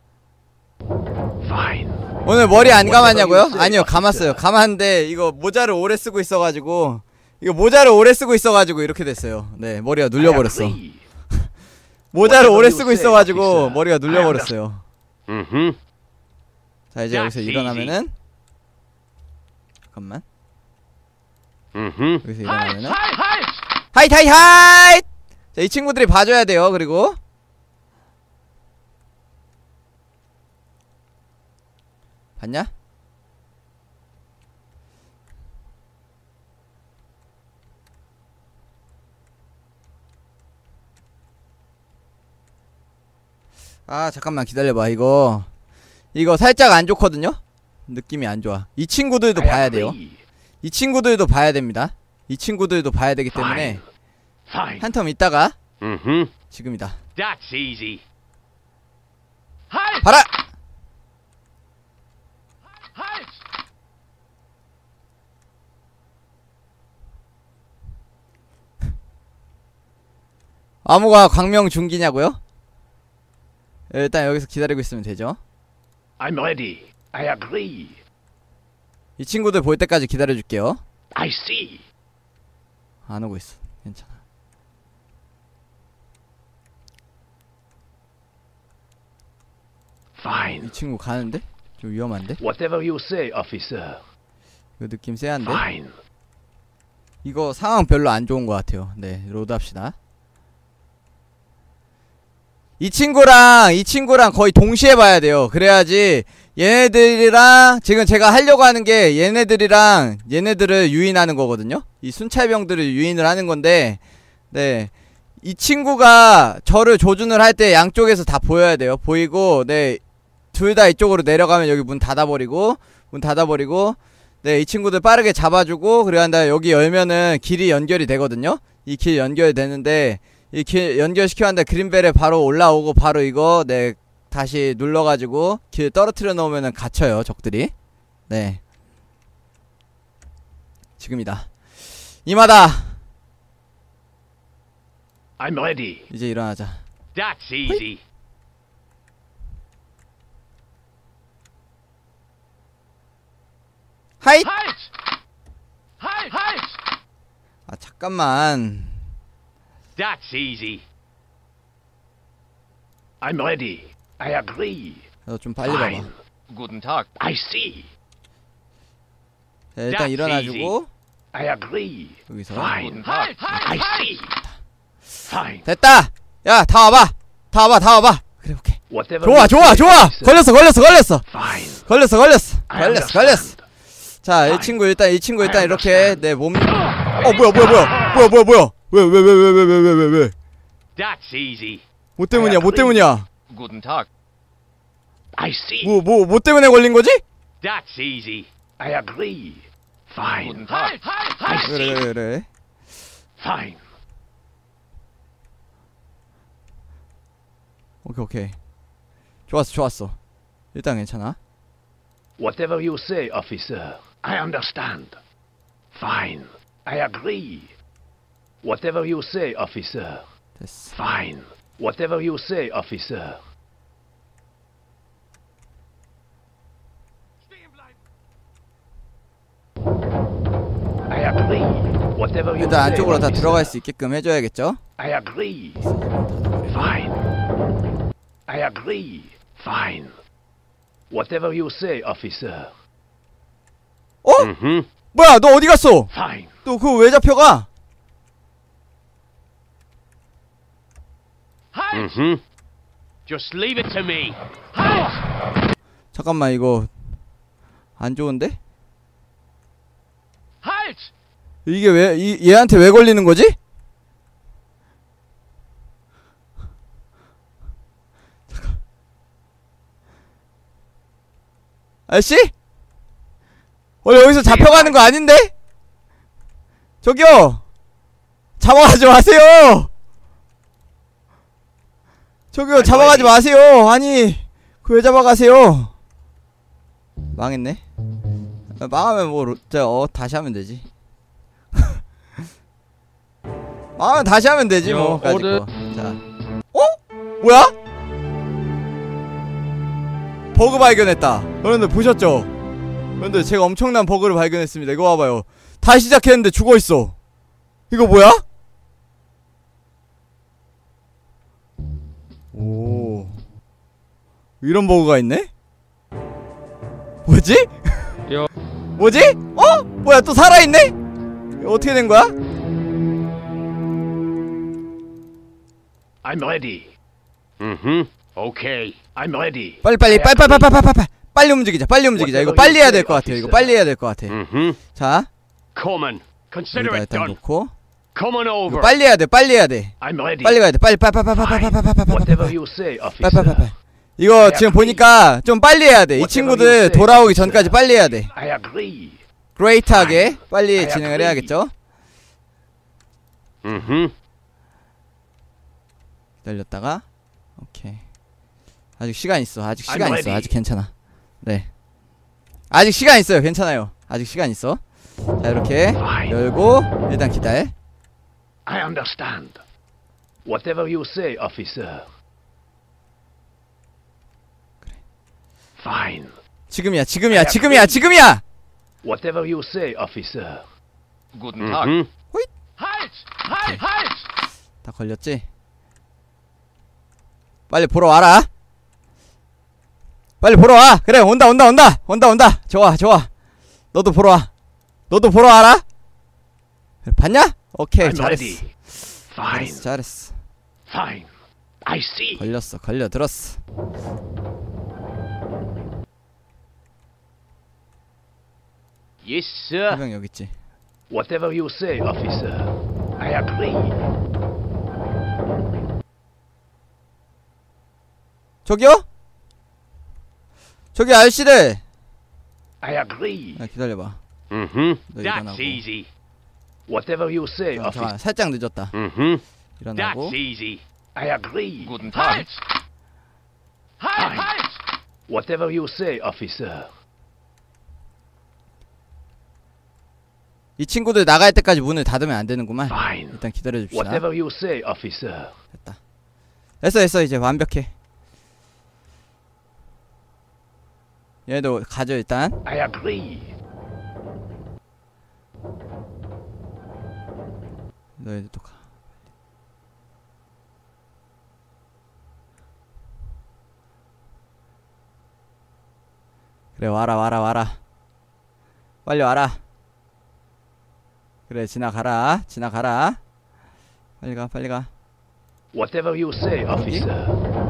Fine. 오늘 머리 안 Whatever 감았냐고요? you say, 아니요, 감았어요. 감았는데 이거 모자를 오래 쓰고 있어가지고 이거 모자를 오래 쓰고 있어가지고 이렇게 됐어요. 네, 머리가 눌려버렸어. I agree. 모자를 Whatever 오래 you 쓰고 say, 있어가지고 officer. 머리가 I 눌려버렸어요. Mm-hmm. 자, 이제 여기서 That's 일어나면은 잠깐만. Mm-hmm. 여기서 일어나면은 하이트 하이트 하이트! 자, 이 친구들이 봐줘야 돼요. 그리고 봤냐? 아, 잠깐만 기다려봐. 이거 이거 살짝 안 좋거든요? 느낌이 안 좋아. 이 친구들도 I 봐야 돼요. agree. 이 친구들도 봐야 됩니다. 이 친구들도 봐야 되기 때문에 Fine. 한 텀 있다가 Mm-hmm. 지금이다. That's easy. 봐라! 아무가 광명 중기냐고요? 일단 여기서 기다리고 있으면 되죠. I'm ready. I agree. 이 친구들 볼 때까지 기다려줄게요. I see. 안 오고 있어. 괜찮아. Fine. 이 친구 가는데? 좀 위험한데? Whatever you say, officer. 이거 느낌 쎄한데? Fine. 이거 상황 별로 안 좋은 것 같아요. 네, 로드 합시다. 이 친구랑 이 친구랑 거의 동시에 봐야 돼요. 그래야지 얘네들이랑 지금 제가 하려고 하는 게 얘네들이랑 얘네들을 유인하는 거거든요. 이 순찰병들을 유인을 하는 건데, 네, 이 친구가 저를 조준을 할 때 양쪽에서 다 보여야 돼요. 보이고, 네, 둘 다 이쪽으로 내려가면 여기 문 닫아버리고, 문 닫아버리고, 네, 이 친구들 빠르게 잡아주고, 그래야 한다. 여기 열면은 길이 연결이 되거든요. 이 길 연결이 되는데, 이 길 연결시켜야 한다. 그린벨에 바로 올라오고, 바로 이거, 네, 다시 눌러가지고, 길 떨어뜨려 놓으면은 갇혀요, 적들이. 네. 지금이다. 이마다! I'm ready. 이제 일어나자. That's easy. 하잇! Halt! Halt! Halt! 아, 잠깐만. That's easy. I'm ready. I agree. 너 좀 빨리 봐봐. Fine. Guten Tag. I see. 자, 일단 That's 일어나주고, I agree. 여기서. Fine. Halt! I Halt! see. Fine. 됐다! 야, 다 와봐! 다 와봐, 다 와봐! 그래, 오케이. Whatever 좋아, you 좋아, say, 좋아! officer. 걸렸어, 걸렸어, 걸렸어! Fine. 걸렸어, 걸렸어! I 걸렸어, 걸렸어! understand. 자, 이 Fine. 친구 일단, 이 친구 일단 I 이렇게, understand. 내 몸, 어, 뭐야, 뭐야, 뭐야! 뭐야, 뭐야, 뭐야! 왜, 왜, 왜, 왜, 왜, 왜, 왜, 왜, 왜? That's easy. 뭐 때문이야, 뭐 때문이야? Guten Tag. I see. 뭐, 뭐, 뭐 때문에 걸린 거지? That's easy. I agree. Fine. Guten Tag. Halt! I Halt! 그래, see. 그래, 그래. Fine. 오케이, 오케이. 좋았어, 좋았어. 일단 괜찮아. Whatever you say, officer. I understand. Fine. I agree. Whatever you say, officer. 됐어. Fine. Whatever you say, officer. I agree. Whatever you 일단 say, 안쪽으로 다 officer. 들어갈 수 있게끔 해줘야겠죠? I agree. Fine. I agree. Fine. Whatever you say, officer. 어? Mm-hmm. 뭐야, 너 어디 갔어? Fine. 너 그거 왜 잡혀가? Halt! Mm-hmm. Just leave it to me. Halt! 잠깐만, 이거 안 좋은데? Halt! 이게 왜, 이, 얘한테 왜 걸리는 거지? 잠깐. 아저씨? 원래 여기서 잡혀가는 거 아닌데? 저기요! 잡아가지 마세요! 저기요, 잡아가지 마세요! 아니, 그 왜 잡아가세요? 망했네? 아, 망하면 뭐, 로, 저, 어, 다시 하면 되지. 망하면 다시 하면 되지, 뭐, 요, 가지고. 오드. 자. 어? 뭐야? 버그 발견했다. 여러분들 보셨죠? 여러분들 제가 엄청난 버그를 발견했습니다. 이거 봐봐요. 다시 시작했는데 죽어있어. 이거 뭐야? 오, 이런 버그가 있네? 뭐지? 요. 뭐지? 어? 뭐야, 또 살아있네? 이거 어떻게 된 거야? I'm ready. Mm-hmm. Okay. I'm ready. 빨리 빨리 빨리 빨리 빨리 빨리 빨리 빨리 움직이자. 빨리 움직이자. 이거 빨리 해야 될 것 같아요. 이거 빨리 해야 될 것 같아. Mm-hmm. 자, Come on. Consider 여기다 it 일단 done. 놓고. Come on 이거 over. 빨리 해야 돼. 빨리 해야 돼. I'm ready. 빨리 가야 돼. 빨리 빨리 빨리 빨리 빨리 빨리 빨리 빨리 빨리 Whatever 빨리 you say, 빨리 빨리 officer. 빨리. 이거 지금 보니까 좀 빨리 해야 돼. 이 친구들 돌아오기 전까지 빨리 해야 돼. I agree. 그레이트하게 빨리 진행을 해야겠죠? Mm-hmm. 기다렸다가 오케이. 아직 시간 있어. 아직 I'm 시간 있어. ready. 아직 괜찮아. 네. 아직 시간 있어요. 괜찮아요. 아직 시간 있어. 자, 이렇게 열고 일단 기다려. I understand. Whatever you say, officer. Fine. 지금이야. 지금이야. 지금이야. 지금이야. Whatever you say, officer. Guten Tag. 호잇. Halt! Halt! Halt! 다 걸렸지? 빨리 보러 와라. 빨리 보러 와. 그래, 온다 온다 온다 온다 온다. 좋아 좋아. 너도 보러 와. 너도 보러 와라. 봤냐? 오케이, I'm 잘했어. ready. Fine. 잘했어 잘했어. Fine. I see. 걸렸어 걸려들었어. Yes, sir. 해병 여기 있지. Whatever you say, officer. I agree. 저기요? 저기 아저씨들. I agree. 아, 기다려봐. Mm-hmm. 너 That's 일어나고. easy. Whatever you say, 잠깐, officer. 잠깐, 살짝 늦었다. Mm-hmm. 일어나고. That's easy. I agree. Guten Tag. Halt! Halt! Whatever you say, officer. 이 친구들 나갈 때까지 문을 닫으면 안 되는구만. Fine. 일단 기다려 줍시다. Whatever you say, officer. 됐다. 됐어 됐어 이제 완벽해. 얘도 가져 일단. I agree. 너희들도 가. 그래 와라 와라 와라. 빨리 와라. 그래 지나가라 지나가라. 빨리 가 빨리 가. Whatever you say, officer.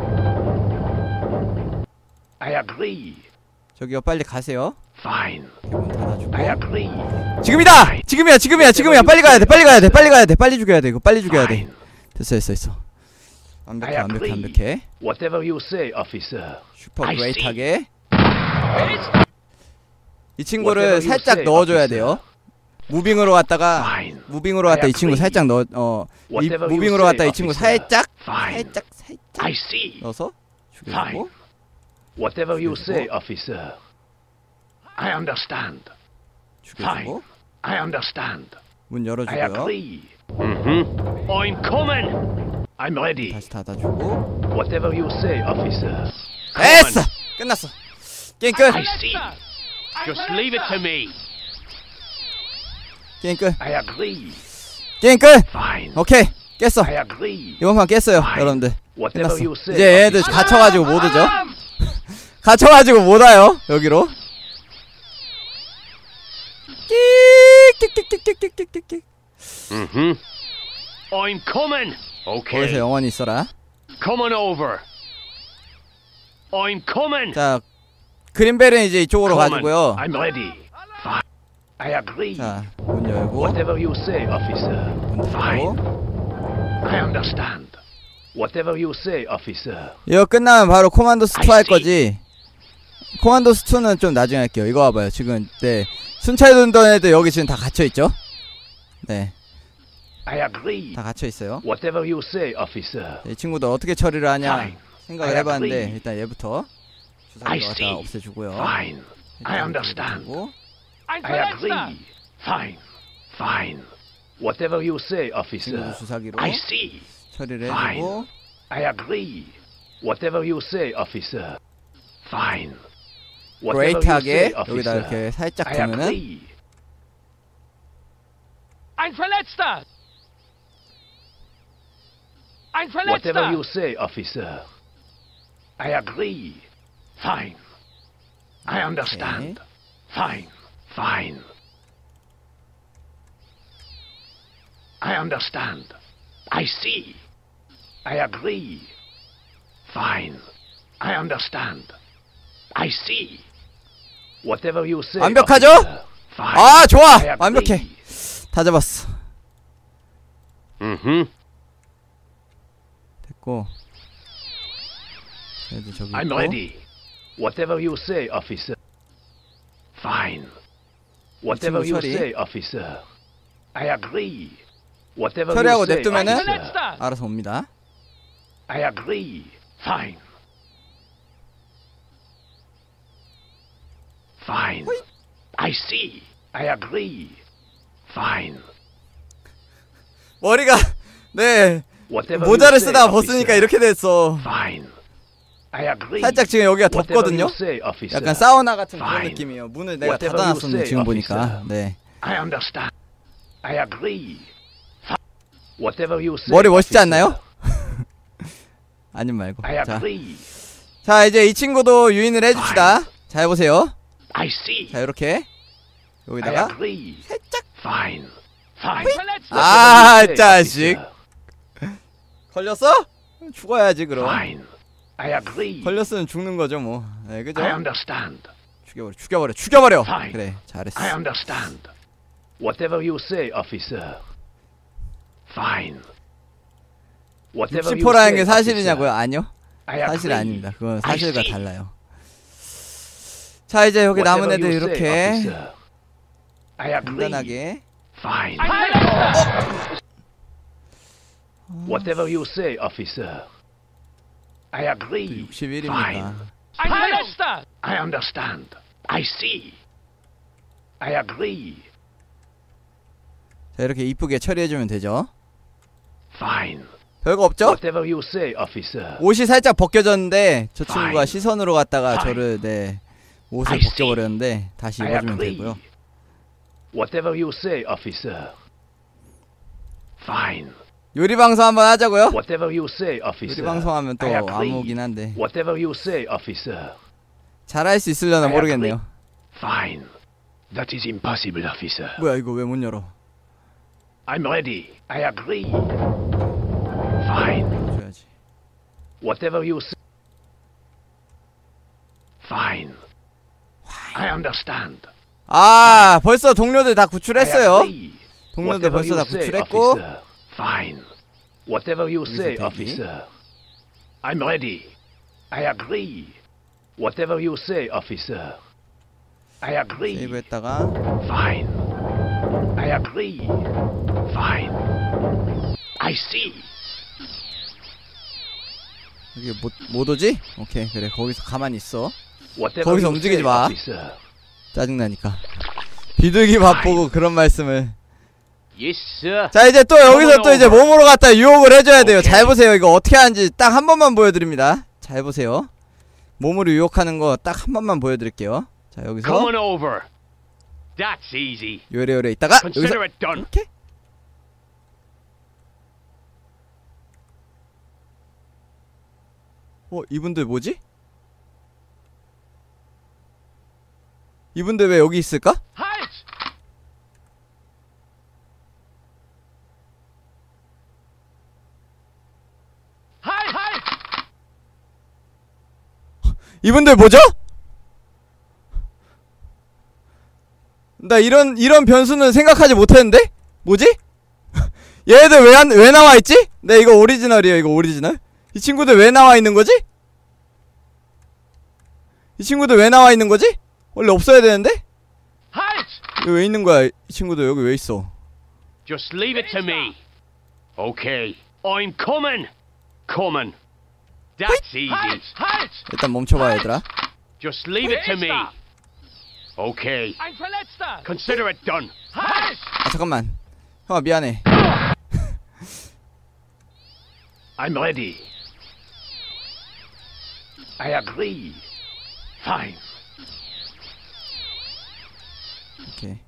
I agree. 저기요 빨리 가세요. Fine. 문 닫아주고. I agree. 지금이다! 지금이야 지금이야 지금이야. 빨리 가야 돼 빨리 가야 돼 빨리 가야 돼 빨리 죽여야 돼 이거 빨리 죽여야 돼. Fine. 됐어 됐어 됐어. 완벽해 I 완벽해 agree. 완벽해. Whatever you say, officer. 슈퍼 I 그레이트하게. 이 친구를 Whatever you 살짝 say, 넣어줘야 officer. 돼요. 무빙으로 갔다가 Fine. 무빙으로 갔다 이 친구 agree. 살짝 넣어 어 이, Whatever you 무빙으로 say, 갔다 이 친구 officer. 살짝 Fine. 살짝 살짝 I see. 넣어서 죽여주고. Fine. Whatever you 죽여주고. say, officer. I understand. 죽여주고. I understand. 문 I 열어주고요. agree. Mm-hmm. I'm coming. I'm ready. 다시 닫아주고. Whatever you say, officer. 됐어. 끝났어. 게임 끝. I see. Just leave it to me. 게임 끝. I agree. 게임 끝. Fine. 오케이 깼어. I agree. 이번 판 깼어요 Fine. 여러분들. Whatever 끝났어. you say. 이제 얘들 officer. 갇혀가지고 못 오죠. 갇혀가지고 못 와요 여기로. 끽끽끽끽끽끽끽. Mm-hmm. I'm coming. 거기서 Okay. 영원히 있어라. Coming over. I'm coming. 자 그린벨은 이제 이쪽으로 Come on. 가지고요. I'm ready. Fine. I agree. 자 문 열고 Whatever you say, officer. 문 Fine. 닫고. I understand. Whatever you say, officer. 이거 끝나면 바로 코만도스 투 I 할 see. 거지. 코만도스 투는 좀 나중에 할게요. 이거 봐봐요. 지금 네 순찰 돈던 애들 여기 지금 다 갇혀 있죠? 네, I agree. 다 갇혀 있어요. Whatever you say, officer. 이 친구들 어떻게 처리를 하냐 Fine. 생각을 I 해봤는데 agree. 일단 얘부터 I 주사기로 갖다 see. 없애주고요. Fine. I 일단 understand. 그리고 I'm I agree. Fine. Fine. Whatever you say, officer. 친구도 주사기로 I see. 처리를 Fine. 해주고. I agree. Whatever you say, officer. Fine. Whatever you 그레이트하게 say, 여기다 officer. 이렇게 살짝 I 두면은 agree. Ein Verletzter. Ein Whatever you Verletzter. say, officer. I agree. Fine. I understand. Fine. Fine. I understand. I see. I agree. Fine. I understand. I see. Whatever you say. 완벽하죠? officer. Fine. 아 좋아 I agree. 완벽해. 다 잡았어. Mm-hmm. 됐고 얘도 저기 I'm 있고. ready. Whatever you say, officer. Fine. Whatever 친구 you 처리. say, officer. I agree. Whatever 처리하고 you say, 냅두면은 officer. 알아서 옵니다. I agree. Fine. Fine. I see. I agree. Fine. 머리가 네 Whatever 모자를 you say, 쓰다가 벗으니까 officer. 이렇게 됐어. Fine. I agree. 살짝 지금 여기가 Whatever 덥거든요. you say, officer. 약간 사우나 같은 그런 Fine. 느낌이에요. 문을 내가 Whatever 닫아놨었는데 you say, 지금 보니까. officer. 네. I understand. I agree. Whatever you say, 머리 멋있지 officer. 않나요? 아님 말고. I 자, agree. 자 이제 이 친구도 유인을 해줍시다. 자 해보세요. I see. 자 이렇게 I 여기다가 agree. 살짝. Fine. Fine. 아, Whatever you say, 자식. officer. 걸렸어? 죽어야지 그럼. Fine. I agree. 걸렸으면 죽는 거죠 뭐. 네 그죠? I understand. 죽여버려 죽여버려 죽여버려. Fine. 그래 잘했어. I understand. Whatever you say, officer. Fine. Whatever 육십 you 퍼센트라는 게 say, 사실이냐고요? officer. 아니요. I 사실 agree. 아닙니다. 그건 I 사실과 see. 달라요. 자 이제 여기 남은 Whatever 애들 you say, 이렇게 officer. I agree. 간단하게. Fine. Whatever you say, officer. I agree. 육십일입니까? Fine. I understand. I see. I agree. 자 이렇게 이쁘게 처리해주면 되죠. Fine. 별거 없죠? Whatever you say, officer. 옷이 살짝 벗겨졌는데 저 친구가 Fine. 시선으로 갔다가 Fine. 저를 네 옷을 I see. 벗겨버렸는데 다시 I 입어주면 agree. 되고요. Whatever you say, officer. Fine. 요리 방송 한번 하자고요? Whatever you say, 요리 officer. 방송하면 또 I agree. 암호긴 한데 Whatever you say, officer. 잘할 수 있으려나 I 모르겠네요. Fine. That is impossible, officer. 뭐야 이거 왜 못 열어? I'm ready. I agree. Fine. 줘야지. Whatever you say. Fine. I understand. 아 벌써 동료들 다 I 구출했어요. agree. 동료들 Whatever 벌써 you 다 say, 구출했고 officer. Fine. Whatever you say, 대기. officer. I'm ready. I agree. Whatever you say, officer. I agree. 세이브했다가 Fine. I agree. Fine. I see. 여기 못, 못 오지? 오케이 그래 거기서 가만히 있어. Whatever 거기서 you 움직이지 say, 마. officer. 짜증나니까. 비둘기 맛보고 그런 말씀을. Yes, sir. 자 이제 또 여기서 또 이제 몸으로 갖다 유혹을 해줘야 돼요. 잘 보세요. 이거 어떻게 하는지 딱 한 번만 보여드립니다. 잘 보세요. 몸으로 유혹하는 거 딱 한 번만 보여드릴게요. 자 여기서 Coming over. That's easy. 요래요래 있다가 여기서 Consider it done. 이렇게 어 이분들 뭐지? 이분들 왜 여기 있을까? Halt! Halt! Halt! 이분들 뭐죠? 나 이런 이런 변수는 생각하지 못했는데? 뭐지? 얘네들 왜 안, 왜 나와 있지? 네 이거 오리지널이에요. 이거 오리지널. 이 친구들 왜 나와 있는 거지? 이 친구들 왜 나와 있는 거지? 원래 없어야 되는데? Halt! 여기 왜 있는 거야? 이 친구들 여기 왜 있어? Just leave it to me. Okay, I'm coming. Coming. That's easy. Halt! Halt! 일단 멈춰봐 얘들아. Just leave it to me. Okay. Ein Verletzter! Consider it done. Halt! 아 잠깐만. 형아 미안해. I'm ready. I agree. Fine. 오케이.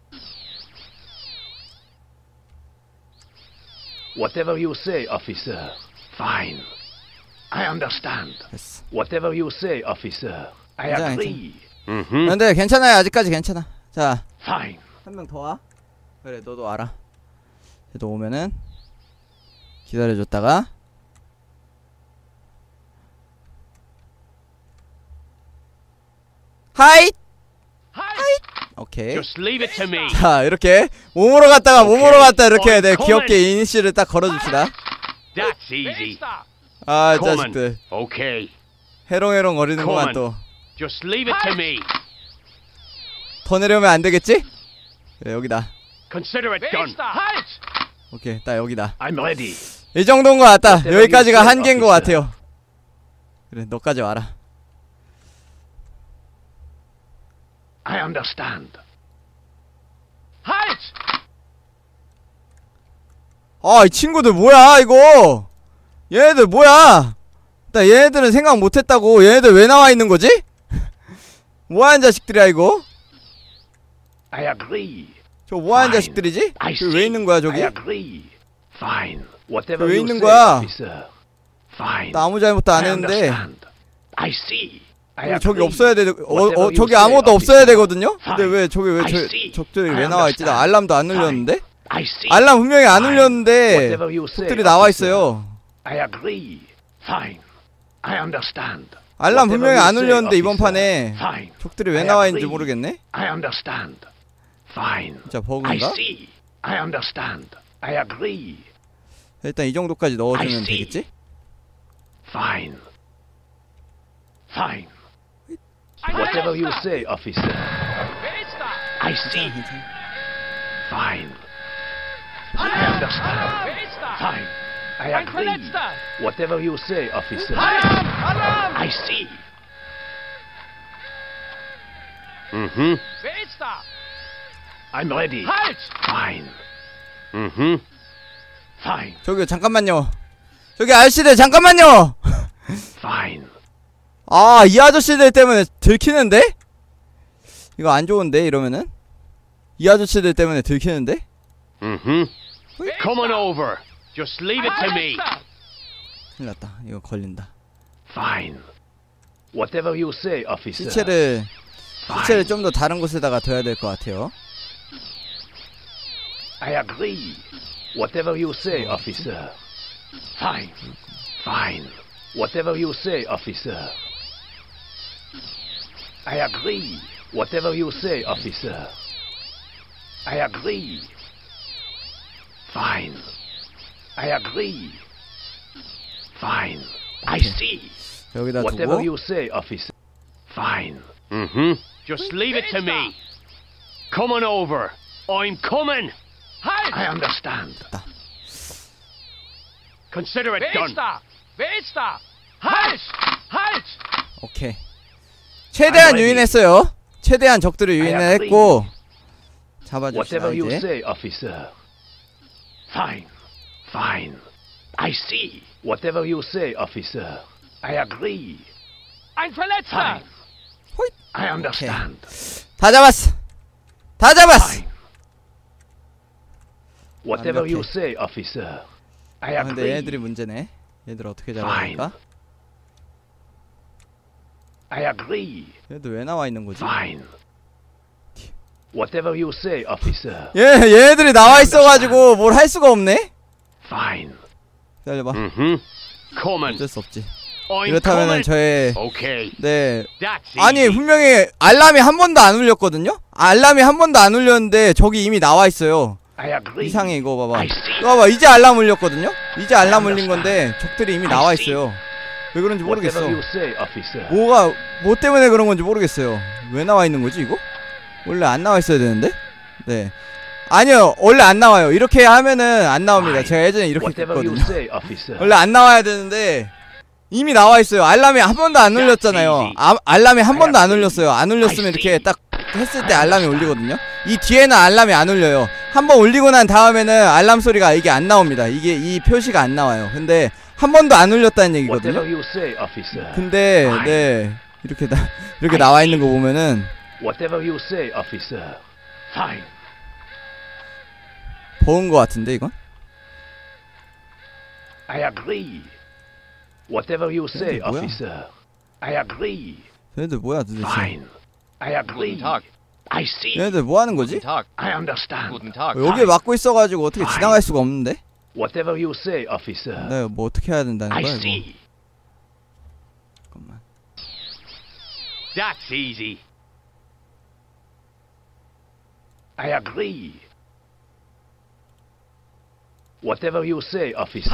Whatever you say, officer. Fine. I understand. 됐어. Whatever you say, officer. I 괜찮아, agree. Mm-hmm. 근데 괜찮아요. 아직까지 괜찮아. 자, Fine. 한 명 더 와. 그래, 너도 알아. 너 오면은 기다려줬다가 하이. 오케이. Just leave it to me. 자, 이렇게 몸으로 갔다가 오케이. 몸으로 갔다 이렇게 어이, 네, 커먼. 귀엽게 이니시를 딱 걸어줍시다. That's easy. 아, Coming. 자식들 Okay. 해롱해롱 거리는구만 커먼. 또. Just leave it to me. 더 내려오면 안 되겠지? 그래, 여기다. Consider it done. Halt! 오케이, 딱 여기다. I'm ready. 이 정도인 것 같다. Whatever 여기까지가 you say, 한계인 것 officer. 같아요. 그래, 너까지 와라. I understand. Halt! 아, 이 친구들 뭐야, 이거? 얘네들 뭐야? 나 얘네들은 생각 못했다고. 얘네들 왜 나와 있는 거지? 뭐하는 자식들이야, 이거? I agree. 저 뭐하는 Fine. 자식들이지? I 저기 see. 왜 있는 거야, 저기? I agree. Fine. Whatever 왜 you 있는 say, 거야? officer. Fine. 나 아무 잘못도 안 I 했는데. understand. I see. I 저기 agree. 없어야 돼. 어, Whatever 어 you 저기 say, 아무것도 officer. 없어야 되거든요. 근데 Fine. 왜 저기 왜 I 저 see. 적들이 I 왜 나와 있지? 나 understand. 알람도 안 Fine. 울렸는데. I see. 알람 분명히 안 Fine. 울렸는데 Whatever you say, 적들이 나와 officer. 있어요. I agree. Fine. I understand. 알람 Whatever 분명히 you 안 say, 울렸는데 이번 officer. 판에 Fine. 적들이 왜 I 나와 있는지 agree. 모르겠네. I understand. Fine. 진짜 I 버그인가? see. I understand. I agree. 일단 이 정도까지 넣어주면 I see. 되겠지? Fine. Fine. Whatever you say, officer. I see. Fine. I understand. Fine. I agree. Whatever you say, officer. I see. Mm-hmm. I'm ready. Fine. Mm-hmm. Fine. 저기 잠깐만요. 저기 아저씨들 잠깐만요. Fine. 아, 이 아저씨들 때문에 들키는데? 이거 안 좋은데 이러면은? 이 아저씨들 때문에 들키는데? Mm-hmm. Come on over. Just leave it to me. 큰일 났다. 이거 걸린다. Fine. Whatever you say, officer. 시체를 시체를 Fine. 좀 더 다른 곳에다가 둬야 될 것 같아요. I agree. Whatever you say, officer. Fine. Fine. Whatever you say, officer. I agree. Whatever you say, officer. I agree. Fine. I agree. Fine. I see. 여기다 Whatever 두고 you say, officer. Fine. Mm-hmm. Just leave it to me. Come on over. I'm coming. I understand. Consider it done. 오케이. 최대한 I'm ready. 유인했어요. 최대한 적들을 I 유인했고 잡아줍시다 Whatever you 이제. say, officer. Fine. Fine. I see. Whatever you say, officer. I agree. Fine. 호잇. I understand. 다 잡았어. 다 잡았어. Fine. Whatever 완벽해. you say, officer. I 아, 근데 agree. 얘네들이 문제네. 얘들 어떻게 잡아야 될까? I agree. 얘들 왜 나와 있는 거지? Fine. Whatever you say, officer. 얘 얘네들이 나와 있어가지고 뭘 할 수가 없네. Fine. 기다려봐. Mm-hmm. Coming. 어쩔 수 없지. I'm 이렇다면은 coming. 저의 Okay. 네 That's 아니 easy. 분명히 알람이 한 번도 안 울렸거든요. 알람이 한 번도 안 울렸는데 저기 이미 나와 있어요. I agree. 이상해 이거 봐봐. I see. 이거 봐봐 이제 알람 울렸거든요. 이제 알람 울린 건데 적들이 이미 나와 있어요. 왜 그런지 모르겠어. Whatever you say, officer. 뭐가 뭐 때문에 그런 건지 모르겠어요. 왜 나와 있는 거지 이거? 원래 안 나와 있어야 되는데? 네. 아니요 원래 안 나와요. 이렇게 하면은 안 나옵니다. 제가 예전에 이렇게 Whatever you 했거든요. say, officer. 원래 안 나와야 되는데 이미 나와 있어요. 알람이 한 번도 안 울렸잖아요. 아, 알람이 한 번도 안 울렸어요. 안 울렸으면 이렇게 딱 했을 때 알람이 울리거든요. 이 뒤에는 알람이 안 울려요. 한 번 울리고 난 다음에는 알람 소리가 이게 안 나옵니다. 이게 이 표시가 안 나와요. 근데 한 번도 안 울렸다는 얘기거든요. Whatever you say, officer. 근데 네 이렇게 나 이렇게 나와 있는 거 보면은 Whatever you say, officer. Fine. 버은 거 같은데 이건? I agree. Whatever you say, 얘네들 뭐야? officer. I agree. 얘네들 뭐야 도대체? Fine. I agree. Guten Tag. I see. 얘네들 뭐 하는 거지? Guten Tag. I understand. Guten Tag. 여기에 막고 있어가지고 어떻게 지나갈 수가 없는데? Whatever you say, officer. 네, 뭐 어떻게 해야 된다는 I 거야 이거? see. 잠깐만. That's easy. I agree. Whatever you say, officer.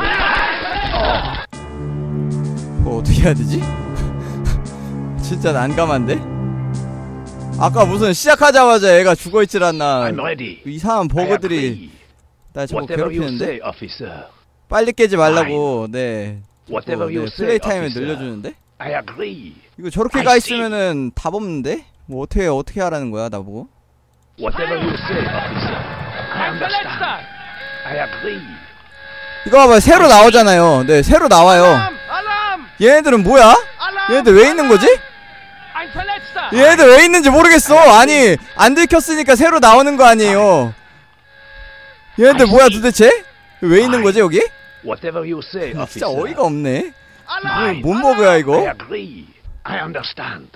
뭐 어떻게 해야 되지? 진짜 난감한데? 아까 무슨 시작하자마자 애가 죽어있질 않나. I'm ready. 이상한 I 버그들이 agree. 나 저거 Whatever you 괴롭히는데? say, officer. 빨리 깨지 말라고 네, Whatever 어, you 네 say, 플레이 타임을 officer. 늘려주는데? I agree. 이거 저렇게 I 가 see. 있으면은 답 없는데? 뭐 어떻게 어떻게 하라는 거야 나보고? Whatever you say, officer. I understand. I agree. 이거 봐봐 새로 나오잖아요. 네 새로 나와요. 얘네들은 뭐야? 얘네들 왜 있는 거지? 얘네들 왜 있는지 모르겠어. 아니 안 들켰으니까 새로 나오는 거 아니에요. 얘네들 뭐야 도대체? 왜 있는 거지 여기? Whatever you say, 진짜 officer. 어이가 없네. Fine. 뭔 버그야 I 이거? agree. I understand.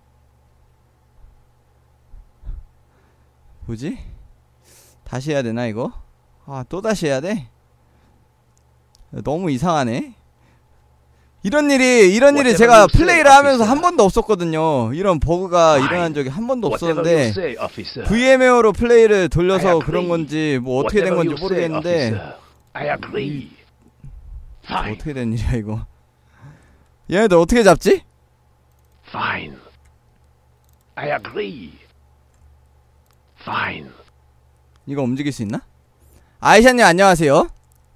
뭐지? 다시 해야 되나 이거? 아, 또 다시 해야 돼? 너무 이상하네. 이런 일이 이런 일이 제가 플레이를 하면서 한 번도 없었거든요. 이런 버그가 일어난 적이 한 번도 없었는데 브이엠웨어로 플레이를 돌려서 그런 건지 뭐 어떻게 된 건지 모르겠는데 I agree. Fine. 어떻게 된 일이야 이거? 얘네들 어떻게 잡지? Fine. I agree. Fine. 이거 움직일 수 있나? 아이샤님 안녕하세요.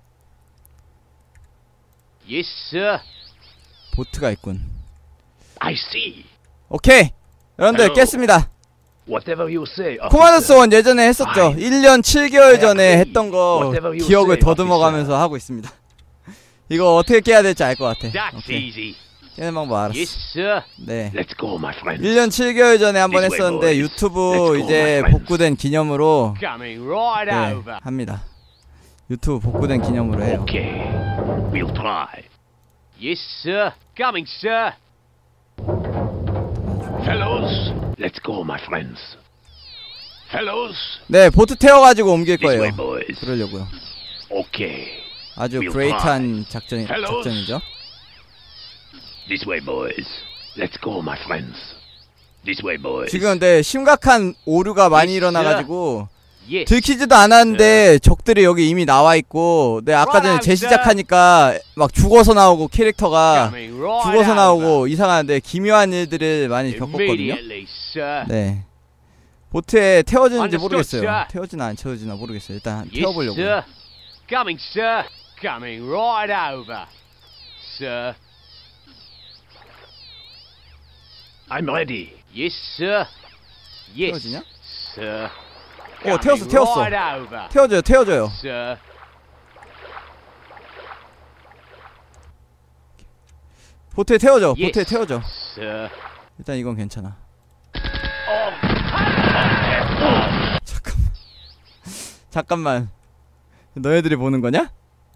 Yes, sir. 보트가 있군. I see. 오케이. 여러분들 Hello. 깼습니다. Whatever you say, 코마도 officer. 원 예전에 했었죠. Fine. 일 년 칠 개월 전에 I agree. 했던 거 Whatever you 기억을 say, 더듬어가면서 하고 있습니다. 이거 어떻게 깨야 될지 알 것 같아. That's 오케이. easy. 깨는 방법 알았어. Yes, sir. 네. Let's go, my friend. 일 년 칠 개월 전에 한번 This way, 했었는데 boys. 유튜브 Let's go, 이제 my friends. 복구된 기념으로 Coming right 네, over. 합니다. 유튜브 복구된 기념으로 해요. Okay. We'll try. Yes, sir. Coming, sir. Fellows, let's go, my friends. Fellows, 네, 보트 태워가지고 옮길 this way, 거예요. boys. 그러려고요. Okay. 아주 We'll 그레이트한 작전이, Fellows. 작전이죠. This way, boys. Let's go, my friends. This way, boys. 지금 네, 심각한 오류가 많이 Yes, 일어나가지고 Yes. 들키지도 않았는데 적들이 여기 이미 나와있고 네, 아까 전에 재시작하니까 막 죽어서 나오고 캐릭터가 Coming right 죽어서 over. 나오고 이상한데 기묘한 일들을 많이 겪었거든요. Immediately, sir. 네. 보트에 태워지는지 Understood, 모르겠어요. sir. 태워지나 안 태워지나 모르겠어요. 일단 Yes, 태워보려고. sir. Coming, sir. Coming right over. Sir. I'm ready. Yes, sir. Yes, 태워지냐? sir. 오, 태웠어, Coming 태웠어. right over. 태워줘요, 태워줘요. Sir. 보트에 태워줘, Yes, 보트에 태워줘. sir. 일단 이건 괜찮아. Oh. 잠깐만. 잠깐만. 너희들이 보는 거냐?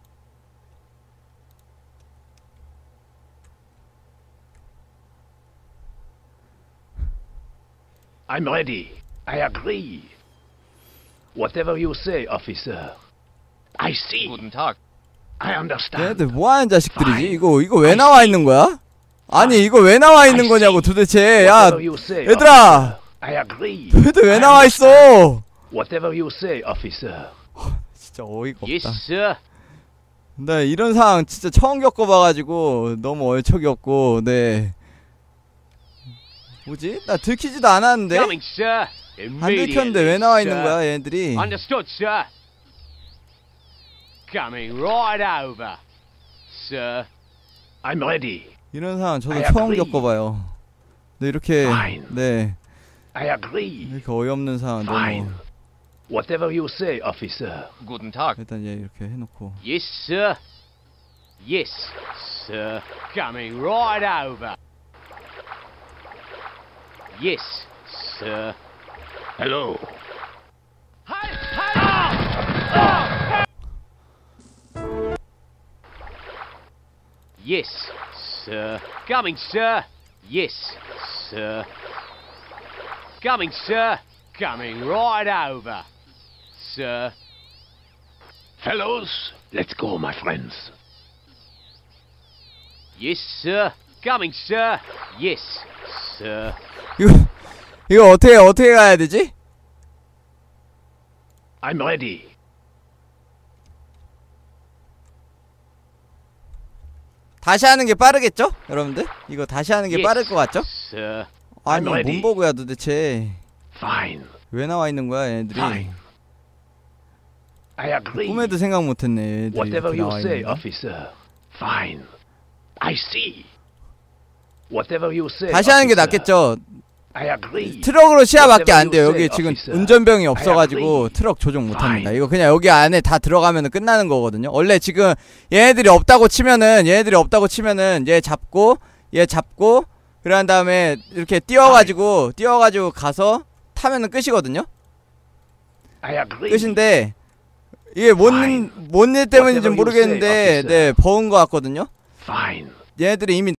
I'm ready. I agree. Whatever you say, officer. I see. Guten Tag. I understand. 얘네들 뭐하는 자식들이지? 이거 이거 왜 나와 있는 거야? 아니 이거 왜 나와 있는 거냐고 도대체. 야, Whatever you say, 얘들아. officer. I agree. 너희들 왜 I 나와 understand. 있어? Whatever you say, officer. 진짜 어이가 Yes, 없다. sir. 나 이런 상황 진짜 처음 겪어봐가지고 너무 얼척이 없고, 네. 뭐지? 나 들키지도 않았는데? Coming, sir. 안 들켰는데 왜 나와 있는 sir. 거야 얘네들이? Understood, sir. Coming right over. Sir. I'm ready. 이런 상황 저도 I 처음 agree. 겪어봐요. 네, 이렇게 Fine. 네 I agree. 이렇게 어이없는 상황 Fine. 너무. Whatever you say, officer. Guten Tag. 일단 얘 이렇게 해놓고. Yes, sir. Yes, sir. Coming right over. Yes, sir. Hello. Yes, sir. Coming, sir. Yes, sir. Coming, sir. Coming right over. Sir. Fellows, let's go, my friends. Yes, sir. Coming, sir. Yes, sir. 이거 이거 어떻게 어떻게 가야 되지? I'm ready. 다시 하는 게 빠르겠죠? 여러분들? 이거 다시 하는 게 Yes, 빠를 것 같죠? sir. 아니 I'm ready. 뭔 버그야 도대체. Fine. 왜 나와 있는 거야 얘네들이? Fine. I agree. 꿈에도 생각 못했네 얘네들이 Whatever 이렇게 you 나와 say, 있는 거. officer. Fine. I see. Whatever you say. 다시 하는 게 officer. 낫겠죠? I agree. 트럭으로 시야밖에 안 돼요. Whatever you 여기 say, 지금 officer. 운전병이 I 없어가지고 agree. 트럭 조종 못합니다. Fine. 이거 그냥 여기 안에 다 들어가면 끝나는 거거든요. 원래 지금 얘네들이 없다고 치면은 얘네들이 없다고 치면은 얘 잡고 얘 잡고 그런 다음에 이렇게 뛰어가지고 뛰어가지고 가서 타면은 끝이거든요. I agree. 끝인데 이게 뭔, Fine. 뭔 일 때문인지 Whatever you 모르겠는데 say, officer. 네 버은 것 같거든요. Fine. 얘네들이 이미